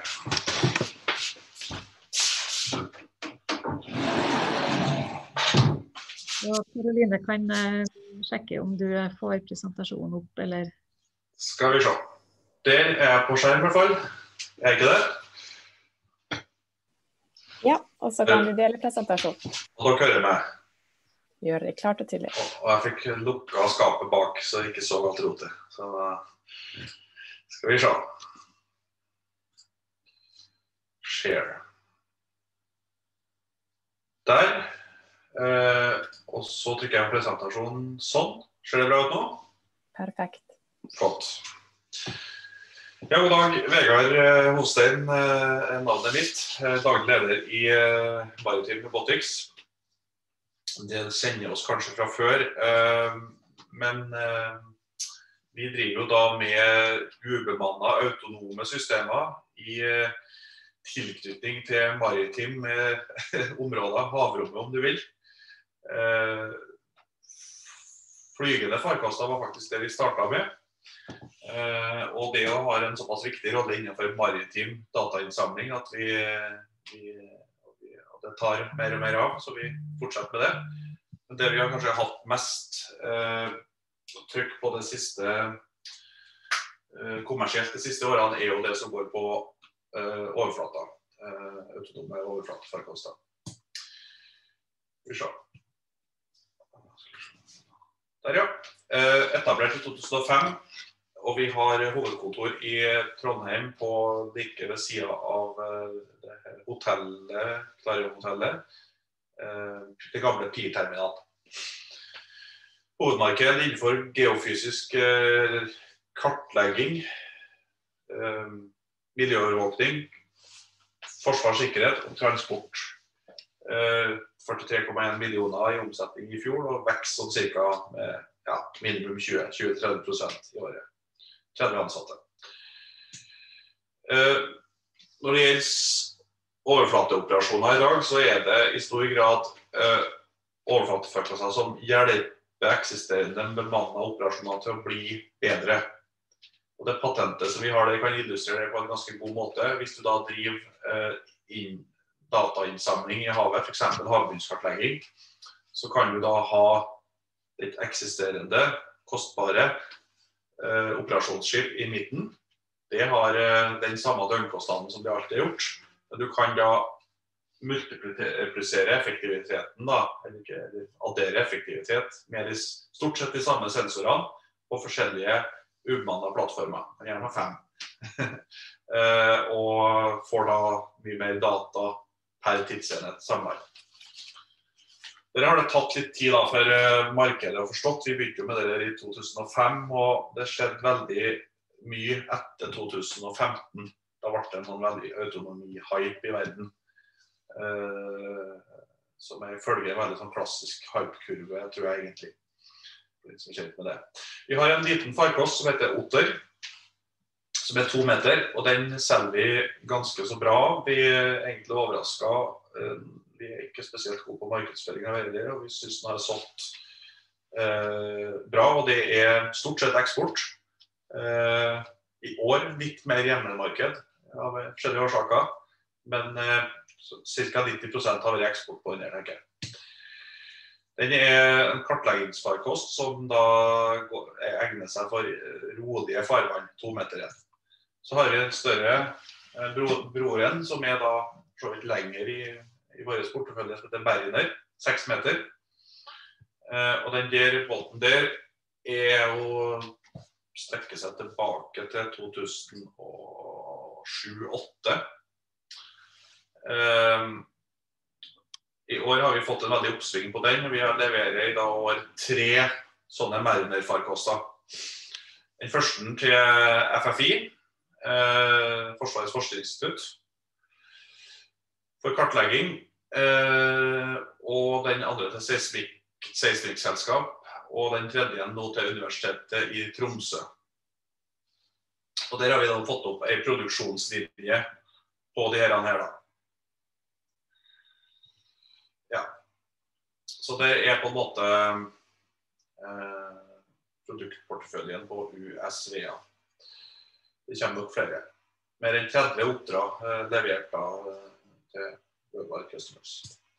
Og Caroline kan uh, sjekke om du får presentasjonen opp, eller... Skal vi se. Der er jeg på skjerm i hvert fall. Er jeg ikke det? Ja, og så kan du dele presentasjonen. Og dere hører meg. Gjør det klart og tydelig. Og jeg fikk lukket skapet bak, så det ikke så alt rotet. Så skal vi se. Share. Der. Uh, og så trykker jeg på presentasjonen sånn. Ser det bra ut nå? Perfekt. Flott. Ja, god dag. Vegard Hostein er navnet mitt. Daglig leder i uh, Maritime Robotics. Det kjenner oss kanskje fra før, uh, men uh, vi driver jo da med ubemannede autonome systemer i uh, tilknytning til maritime områder, havrommet om du vil. Eh, flygende farkoster var faktisk det vi startet med. Eh, og det å ha en såpass viktig rolle innenfor maritim datainnsamling at vi, vi, vi at det tar mer og mer av, så vi fortsetter med det. Men det vi har kanskje hatt mest eh, trykk på det siste eh, kommersielt de siste årene er jo det som går på eh, overflata, eh, autonome overflatefarkoster. Vi ser. Der, ja. Etablert i to tusen og fem, og vi har hovedkontor i Trondheim på like ved siden av det hotellet, Clarion-hotellet, det gamle Pier-terminalen. Hovedmarkedet innenfor geofysisk kartlegging, miljøovervåkning, forsvar, sikkerhet og transport. førtitre komma en millioner i omsetning i fjor, og vekst som cirka med ja, minimum tjue til tretti prosent i året. tretti ansatte. Eh, når det gjelder overflateoperasjoner i dag, så er det i stor grad eh, overflatefarkoster som hjelper eksisterende bemannede operasjoner til å bli bedre. Og det patentet som vi har, det kan illustrere det på en ganske god måte. Hvis du da driver eh, inn datainnsamling i havet, for eksempel havbunnskartlegging, så kan du da ha et eksisterende, kostbare eh, operasjonsskip i midten. Det har eh, den samme døgnkostnaden som det alltid har gjort. Men du kan da multiplisere effektiviteten da, eller ikke, eller addere effektivitet med de, stort sett de samme sensorene på forskjellige ubemannede plattformer, gjerne fem. uh, og får da mye mer data per tidsenhet samlet. Dere har det tatt litt tid da for uh, markedet å forstått. Vi begynte jo med det i to tusen og fem, og det skjedde veldig mye etter to tusen og femten. Da ble det en sånn veldig autonomi-hype i verden. Uh, som er følge en veldig sånn klassisk hype-kurve, tror jeg egentlig. Som er kjent med det. Vi har en liten farkost som heter Otter, som er to meter, og den selger vi ganske så bra. Vi er egentlig overrasket. Vi er ikke spesielt gode på markedsføring av det, og vi synes den har solgt eh, bra, og det er stort sett eksport. Eh, I år litt mer hjemmemarked av forskjellige årsaker, men eh, ca nitti prosent har vært eksport på den her, tenker jeg. Den er en kartleggingsfarkost som da egner seg for rolige farvann, to meter igjen. Så har vi en større bro, broren, som er da så vidt lenger i, i våre portefølje, som heter Beriner, seks meter. Eh, og den der båten der er jo strekker seg tilbake til to tusen og sju til to tusen og åtte. Eh, I år har vi fått en veldig oppsving på den, og vi har leveret i da år tre sånne Mariner-farkoster. Den første til F F I, eh, Forsvarets forskningsinstitutt, for kartlegging, eh, og den andre til seismikk, seismikkselskap, og den tredje nå til Universitetet i Tromsø. Og der har vi da fått opp en produksjonslinje på de herene her da. Ja, så det er på en måte eh, produktporteføljen på U S V A. Det kommer nok flere. Mer enn tretti oppdrag eh, levert da, til Worldwide Customers.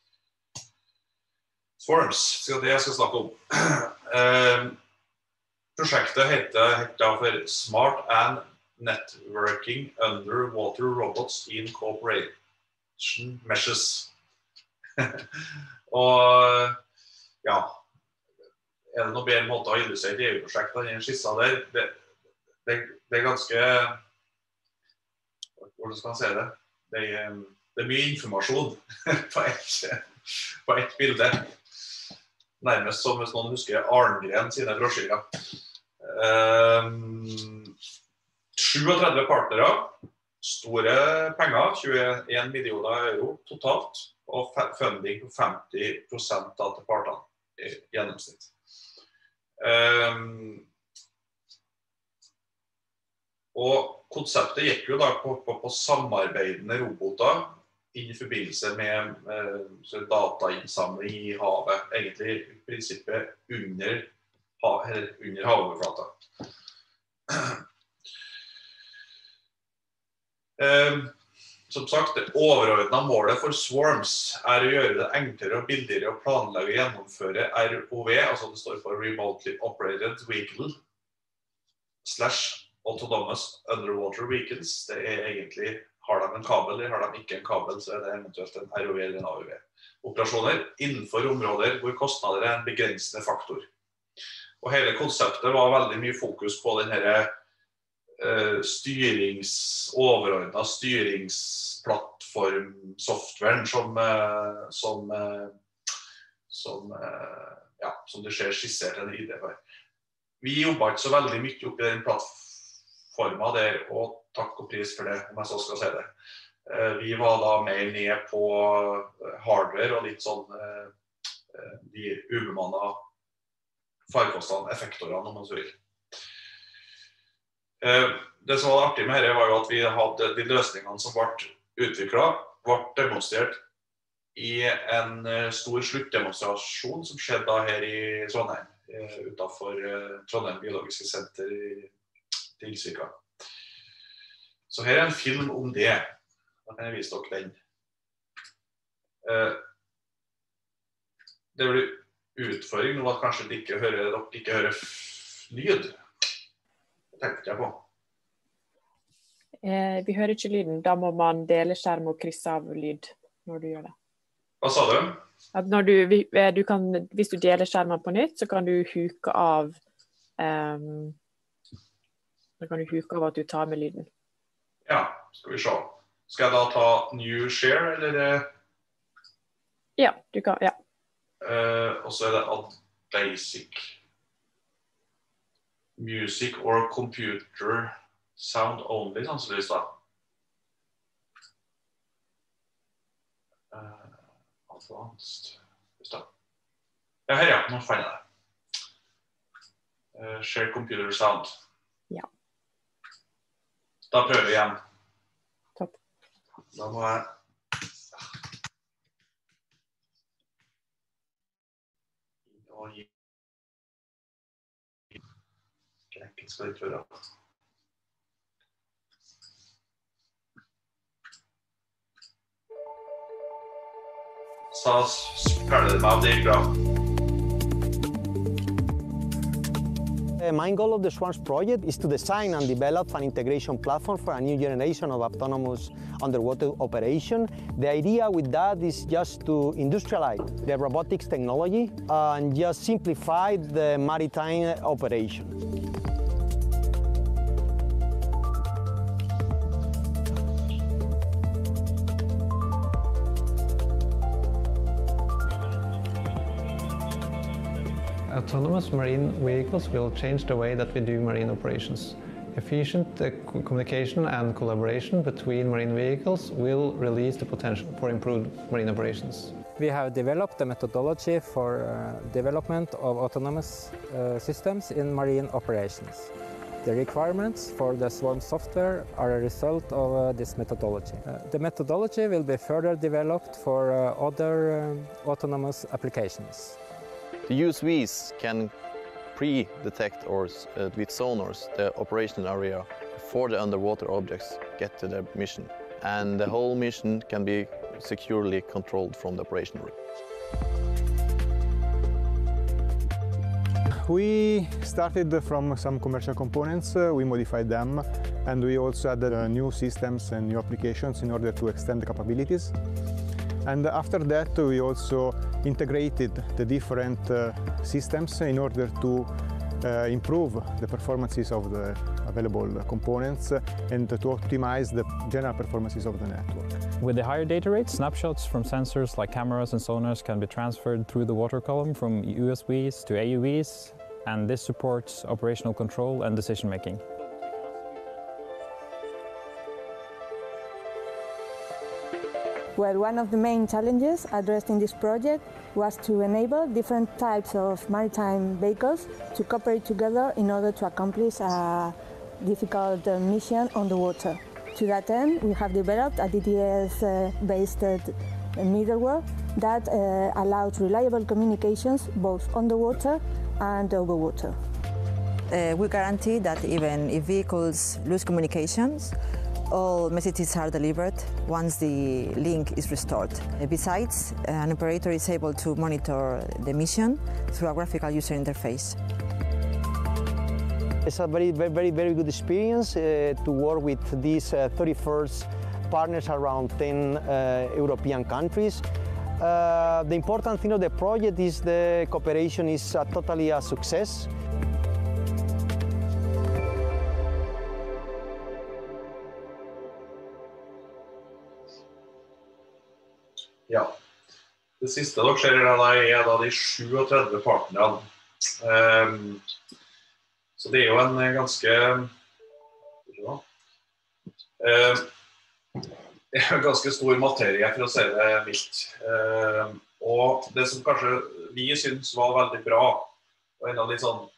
Swarms, så det jeg skal snakke om. eh, prosjektet heter, heter for Smart and Networking Underwater Robots in Cooperation Measures. Og ja, er det noe bedre måte å illustrere E U-prosjektet enn skissa der? Det, det, det er ganske, hvordan skal man si det? Det er, det er mye informasjon på ett, på ett bilde. Nærmest som hvis noen husker Arngren sine brosjyrer. Um, syttisju partnere, store penger, tjueen millioner euro totalt. Og funding på femti prosent til partene i gjennomsnitt. Um, og konseptet gikk jo da på, på, på samarbeidende roboter i forbindelse med, med datainnsamling i havet, egentlig i prinsippet under, under havoverflata. Um, Som sagt, det overordnede målet for Swarms er å gjøre det enklere og billigere å planlegge og gjennomføre R O V, altså det står for Remotely Operated Vehicle, slash Autonomous Underwater Vehicles. Det er egentlig, har de en kabel, eller har de ikke en kabel, så er det eventuelt en R O V eller en A U V. Operasjoner innenfor områder hvor kostnader er en begrensende faktor. Og hele konseptet var veldig mye fokus på den her styrings, overordnet styringsplattform-softwaren som, som, som, ja, som det skjer skissert en idé for. Vi jobbet ikke så veldig mye opp i den plattformen der, og takk og pris for det, om jeg så skal si det. Vi var da mer ned på hardware og litt sånn de ubemannede farkostene, effektorene, om man så vil. Det som var artig med dette var jo at vi hadde de løsningene som ble utviklet, ble demonstrert i en stor sluttdemonstrasjon som skjedde da her i Trondheim, utenfor Trondheim Biologiske Senter i Lillesvika. Så her er en film om det. Da kan jeg vise dere den. Det blir utfordring nå at kanskje dere ikke hører, dere ikke hører lyd. Det tenkte jeg på. Eh, vi hører ikke lyden. Da må man dele skjerm og krysse av lyd når du gjør det. Hva sa du? At når du, du kan, hvis du deler skjermen på nytt, så kan du huke av um, så kan du huke av at du tar med lyden. Ja, skal vi se. Skal jeg da ta new share, eller? Ja, du kan, ja. Uh, og så er det add basic. Music or computer sound only, sannsynligvis da. Uh, advanced. Just da. Ja, her ja, nå fant jeg det. Uh, share computer sound. Ja. Da prøver vi igjen. Topp. Da må jeg... Og gi... Enkelt skal det ikke være. Så spiller det meg av det bra. The main goal of the SWANS project is to design and develop an integration platform for a new generation of autonomous underwater operation. The idea with that is just to industrialize the robotics technology and just simplify the maritime operation. Autonomous marine vehicles will change the way that we do marine operations. Efficient uh, communication and collaboration between marine vehicles will release the potential for improved marine operations. We have developed a methodology for uh, development of autonomous uh, systems in marine operations. The requirements for the SWARM software are a result of uh, this methodology. Uh, the methodology will be further developed for uh, other um, autonomous applications. The U S Vs can pre-detect or uh, with sonars the operational area before the underwater objects get to their mission. And the whole mission can be securely controlled from the operation room. We started from some commercial components, uh, we modified them, and we also added uh, new systems and new applications in order to extend the capabilities. And after that, we also integrated the different uh, systems in order to uh, improve the performances of the available components and to optimize the general performances of the network. With the higher data rate, snapshots from sensors like cameras and sonars can be transferred through the water column from U S Vs to A U Vs, and this supports operational control and decision making. Well, one of the main challenges addressed in this project was to enable different types of maritime vehicles to cooperate together in order to accomplish a difficult uh, mission on the water. To that end, we have developed a D T S-based uh, uh, middleware that uh, allows reliable communications both on the water and over water. Uh, we guarantee that even if vehicles lose communications, all messages are delivered once the link is restored. Besides, an operator is able to monitor the mission through a graphical user interface. It's a very, very, very, very good experience uh, to work with these uh, thirty-first partners around ten uh, European countries. Uh, the important thing of the project is the cooperation is uh, totally a success. Ja, det siste dere ser er da de syvogtredve partnerne. Um, så det er jo en ganske, uh, en ganske stor materie, for å si det mildt. Uh, og det som kanskje vi synes var veldig bra, og en av de sånn,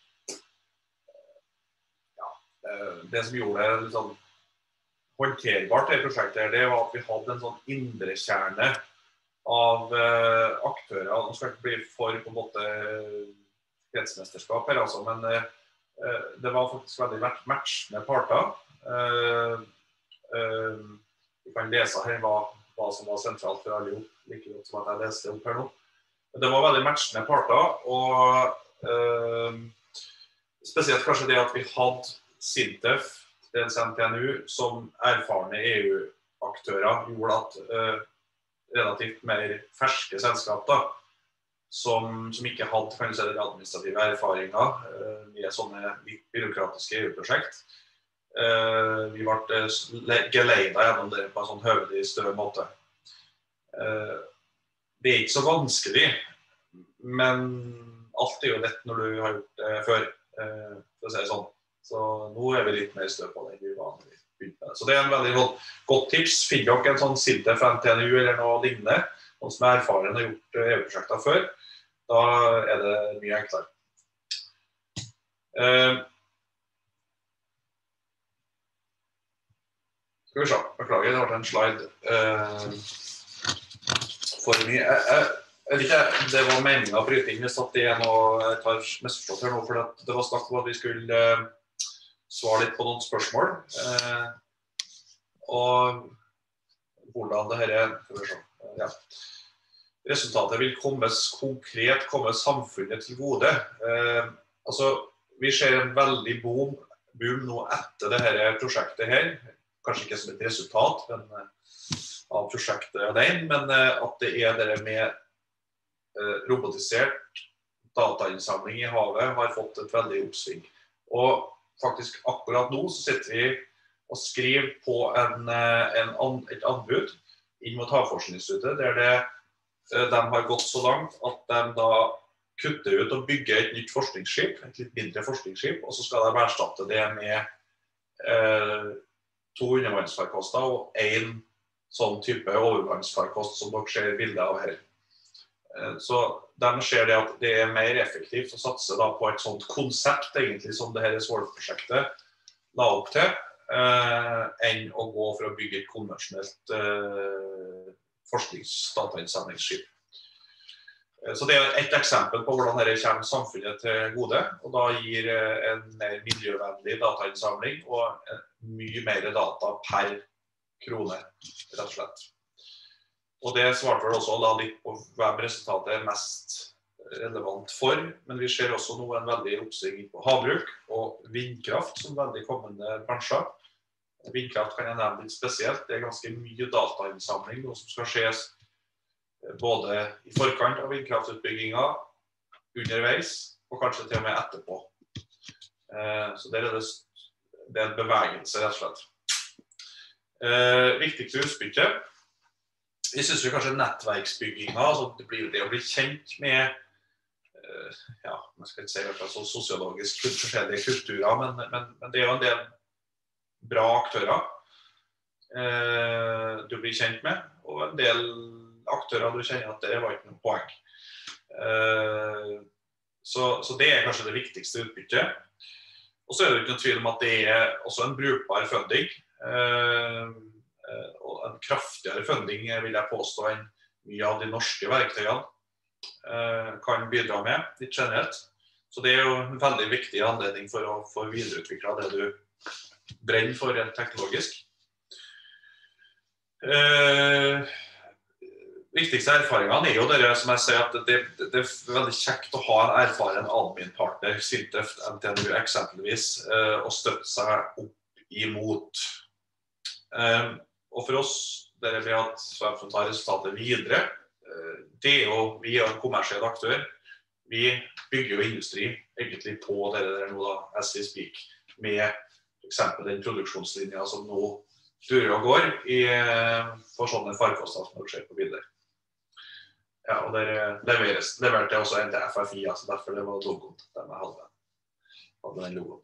ja, det som gjorde det litt sånn håndterbart i prosjektet, det var at vi hadde en sånn indre kjerne av uh, aktører. Nå skal ikke bli for på en måte kretsmesterskap her, altså, men uh, det var faktisk veldig matchende parter. Vi kan lese her hva, hva som var sentralt for alle, like godt som at jeg leste opp her nå. Det var veldig matchende parter, og eh, spesielt kanskje det at vi hadde SINTEF, dels N T N U, som erfarne E U-aktører gjorde at eh, relativt mer ferske selskap da, som, som ikke hadde kan du si, administrative erfaringer eh, med sånne litt byråkratiske E U-prosjekt. Eh, vi ble geleidet gjennom det på en sånn høvelig større måte. Eh, det er ikke så vanskelig, men alt er jo lett når du har gjort det før, eh, for å si det sånn. Så nå er vi litt mer støv på det enn vi var når vi begynte med det. Så det er en veldig godt tips. Finner dere en sånn SINTEF N T N U eller noe lignende, noen som er erfaren og har gjort E U-prosjekter før, da er det mye enklere. Eh, skal vi se, beklager, det var en slide eh, for mye. Jeg, jeg, jeg vet ikke, det var meningen å bryte inn hvis at det er noe jeg tar misforstått her nå, for det var snakk om at vi skulle eh, svare litt på noen spørsmål. Eh, og hvordan det her er, ja. Resultatet vil komme konkret, komme samfunnet til gode. Eh, altså, vi ser en veldig boom, boom nå etter det her prosjektet her. Kanskje ikke som et resultat men, av prosjektet alene, men at det er det med eh, robotisert datainnsamling i havet har fått et veldig oppsving. Og faktisk akkurat nå så sitter vi og skriver på en, en, et anbud inn mot Havforskningsinstituttet, der det, de har gått så langt at de da kutter ut og bygger et nytt forskningsskip, et litt mindre forskningsskip, og så skal de erstatte det med eh, to undervannsfarkoster og en sånn type overvannsfarkost som dere ser bilder av her. Så de ser det at det er mer effektivt å satse da på et sånt konsept egentlig som det her SWORD-prosjektet la opp til, eh, enn å gå for å bygge et konvensjonelt eh, forskningsdatainnsamlingsskip. Så det er et eksempel på hvordan dette kommer samfunnet til gode, og da gir en mer miljøvennlig datainnsamling og mye mer data per krone, rett og slett. Og det svarte vel også da litt på hvem resultatet er mest relevant for, men vi ser også nå en veldig oppsving på havbruk og vindkraft som veldig kommende bransjer. Vindkraft kan jeg nevne litt spesielt, det er ganske mye datainnsamling som skal skjes både i forkant av vindkraftutbygginga, underveis og kanskje til og med etterpå. Så det er, det, det er en bevegelse rett og slett. Viktigste utbytte. Jeg synes jo kanskje nettverksbygginga, altså det blir det å bli kjent med, ja, man skal ikke si det så sosiologisk forskjellige kulturer, men, men, men det er jo en del bra aktører eh, du blir kjent med, og en del aktører du kjenner at det var ikke noe poeng. Eh, så, så det er kanskje det viktigste utbyttet. Og så er det ikke noen tvil om at det er også en brukbar funding. Eh, og en kraftigere funding vil jeg påstå enn mye av de norske verktøyene eh, kan bidra med, litt generelt. Så det er jo en veldig viktig anledning for å få videreutvikle det du brenner for rent teknologisk. Eh, viktigste erfaringene er jo det som jeg sier at det, det, det er veldig kjekt å ha en erfaren admin-partner, SINTEF, N T N U eksempelvis, eh, og støtte seg opp imot. Eh, Og for oss, det er ved at Svendsen tar resultatet videre, det er jo, vi er en kommersiell aktør. Vi bygger jo industri egentlig på det der nå da, as we speak, med for eksempel den produksjonslinja som nå durer og går i, for sånne farkoster som dere ser på bilder. Ja, og der leveres, leverte jeg også en til F F I, altså derfor det var logoen, der jeg hadde, hadde den logoen.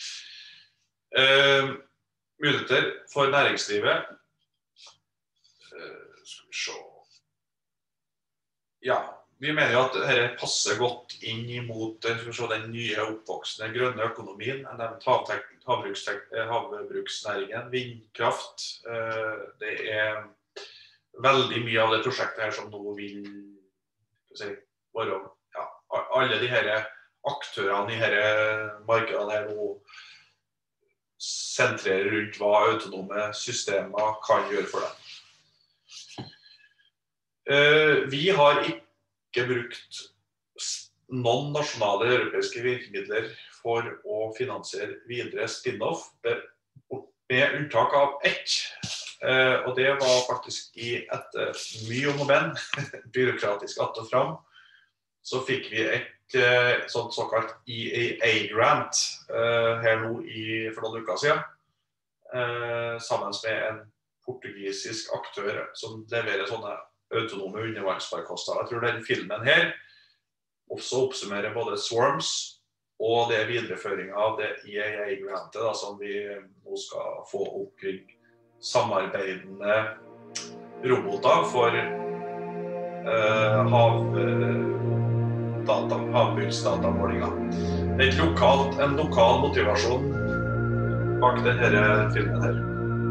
Uh, muligheter for næringslivet. Skal vi se. Ja, vi mener jo at dette passer godt inn mot se, den nye oppvoksende grønne økonomien, havbruksnæringen, vindkraft. Det er veldig mye av det prosjektet her som nå vil si, være, ja, alle de her aktørene i disse markedene her nå sentrerer rundt hva autonome systemer kan gjøre for dem. Vi har ikke brukt noen nasjonale europeiske virkemidler for å finansiere videre spin-off, med unntak av ett. Og det var faktisk i etter mye om og men, byråkratisk att og fram, så fikk vi et sånt såkalt E A A-grant her nå i, for noen uker siden, sammen med en portugisisk aktør som leverer sånne autonome undervannsfarkoster. Jeg tror den filmen her også oppsummerer både Swarms og det videreføringen av det E A A-grantet da, som vi nå skal få omkring samarbeidende roboter for uh, hav... Uh, Data, havbruksdatamålinger. Det er lokalt, en lokal motivasjon bak denne filmen her.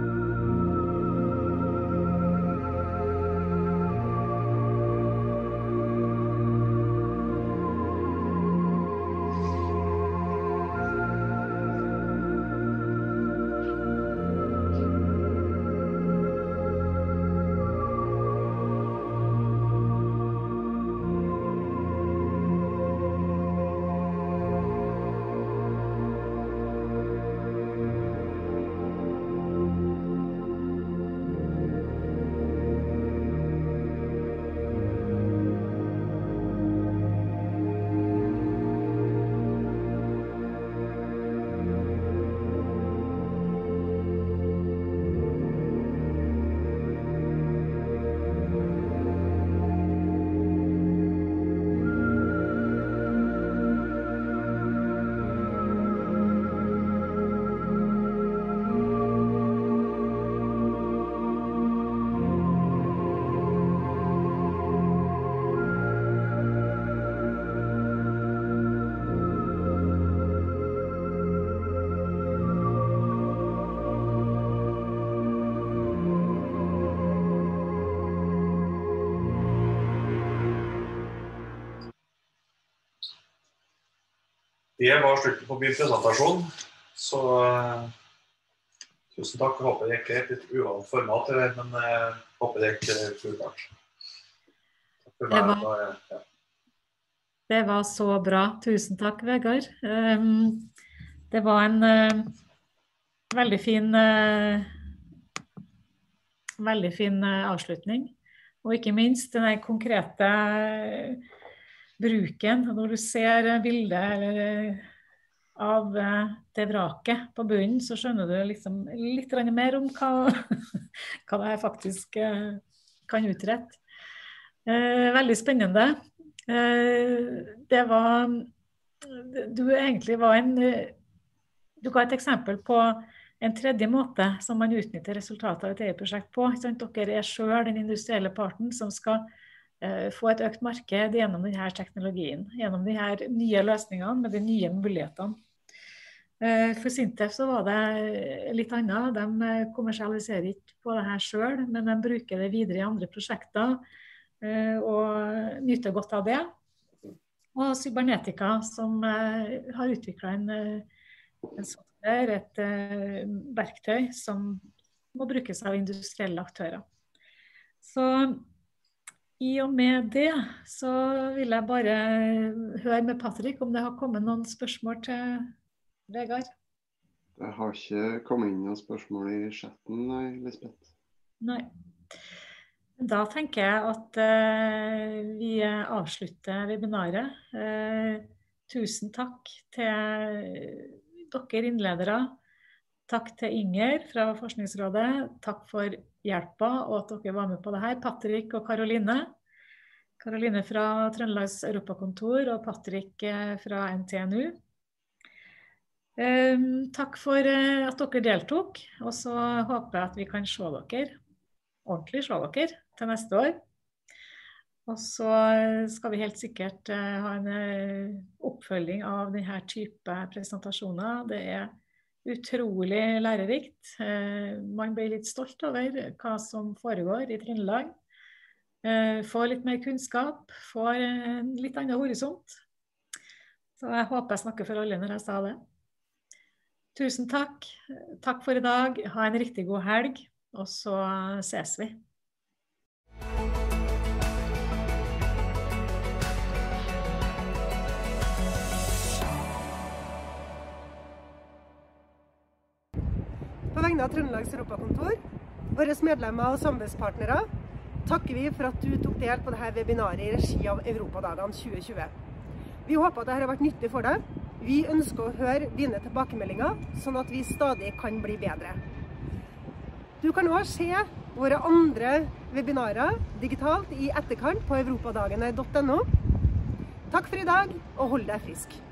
Det var slutten på min presentasjon, så uh, tusen takk. Jeg håper det ikke er et litt uvant format, men jeg uh, håper det ikke er fullbart. Det var, ja. Det var så bra. Tusen takk, Vegard. Um, det var en uh, veldig fin, uh, veldig fin uh, avslutning, og ikke minst den konkrete uh, bruken, når du ser bildet av det vraket på bunnen, så skjønner du liksom litt mer om hva, hva det faktisk kan utrette. Veldig spennende. Det var, du egentlig var en, du ga et eksempel på en tredje måte som man utnytter resultatet av et E U-prosjekt på. Dere er selv den industrielle parten som skal få et økt marked gjennom denne teknologien, gjennom de her nye løsningene med de nye mulighetene. For Sintef så var det litt annet. De kommersialiserer ikke på det her selv, men de bruker det videre i andre prosjekter og nyter godt av det. Og Cybernetica, som har utviklet en, en software, et verktøy som må brukes av industrielle aktører. Så i og med det så vil jeg bare høre med Patrick om det har kommet noen spørsmål til Vegard. Det har ikke kommet inn noen spørsmål i chatten, nei, Lisbeth. Nei. Da tenker jeg at uh, vi avslutter webinaret. Uh, tusen takk til dere innledere. Takk til Inger fra Forskningsrådet. Takk for hjelpa og at dere var med på det her. Patrick og Karoline. Karoline fra Trøndelags Europakontor og Patrick fra N T N U. Um, takk for uh, at dere deltok, og så håper jeg at vi kan se dere, ordentlig se dere, til neste år. Og så skal vi helt sikkert uh, ha en uh, oppfølging av denne type presentasjoner. Det er utrolig lærerikt. Uh, man blir litt stolt over hva som foregår i Trøndelag. Uh, får litt mer kunnskap, får en litt annen horisont. Så jeg håper jeg snakker for alle når jeg sa det. Tusen takk. Takk for i dag. Ha en riktig god helg, og så ses vi. På vegne av Trøndelags Europakontor, våre medlemmer og samarbeidspartnere, takker vi for at du tok del på dette webinaret i regi av Europadagene tjue tjue. Vi håper at dette har vært nyttig for deg. Vi ønsker å høre dine tilbakemeldinger, sånn at vi stadig kan bli bedre. Du kan også se våre andre webinarer digitalt i etterkant på europadagene punktum no. Takk for i dag, og hold deg frisk.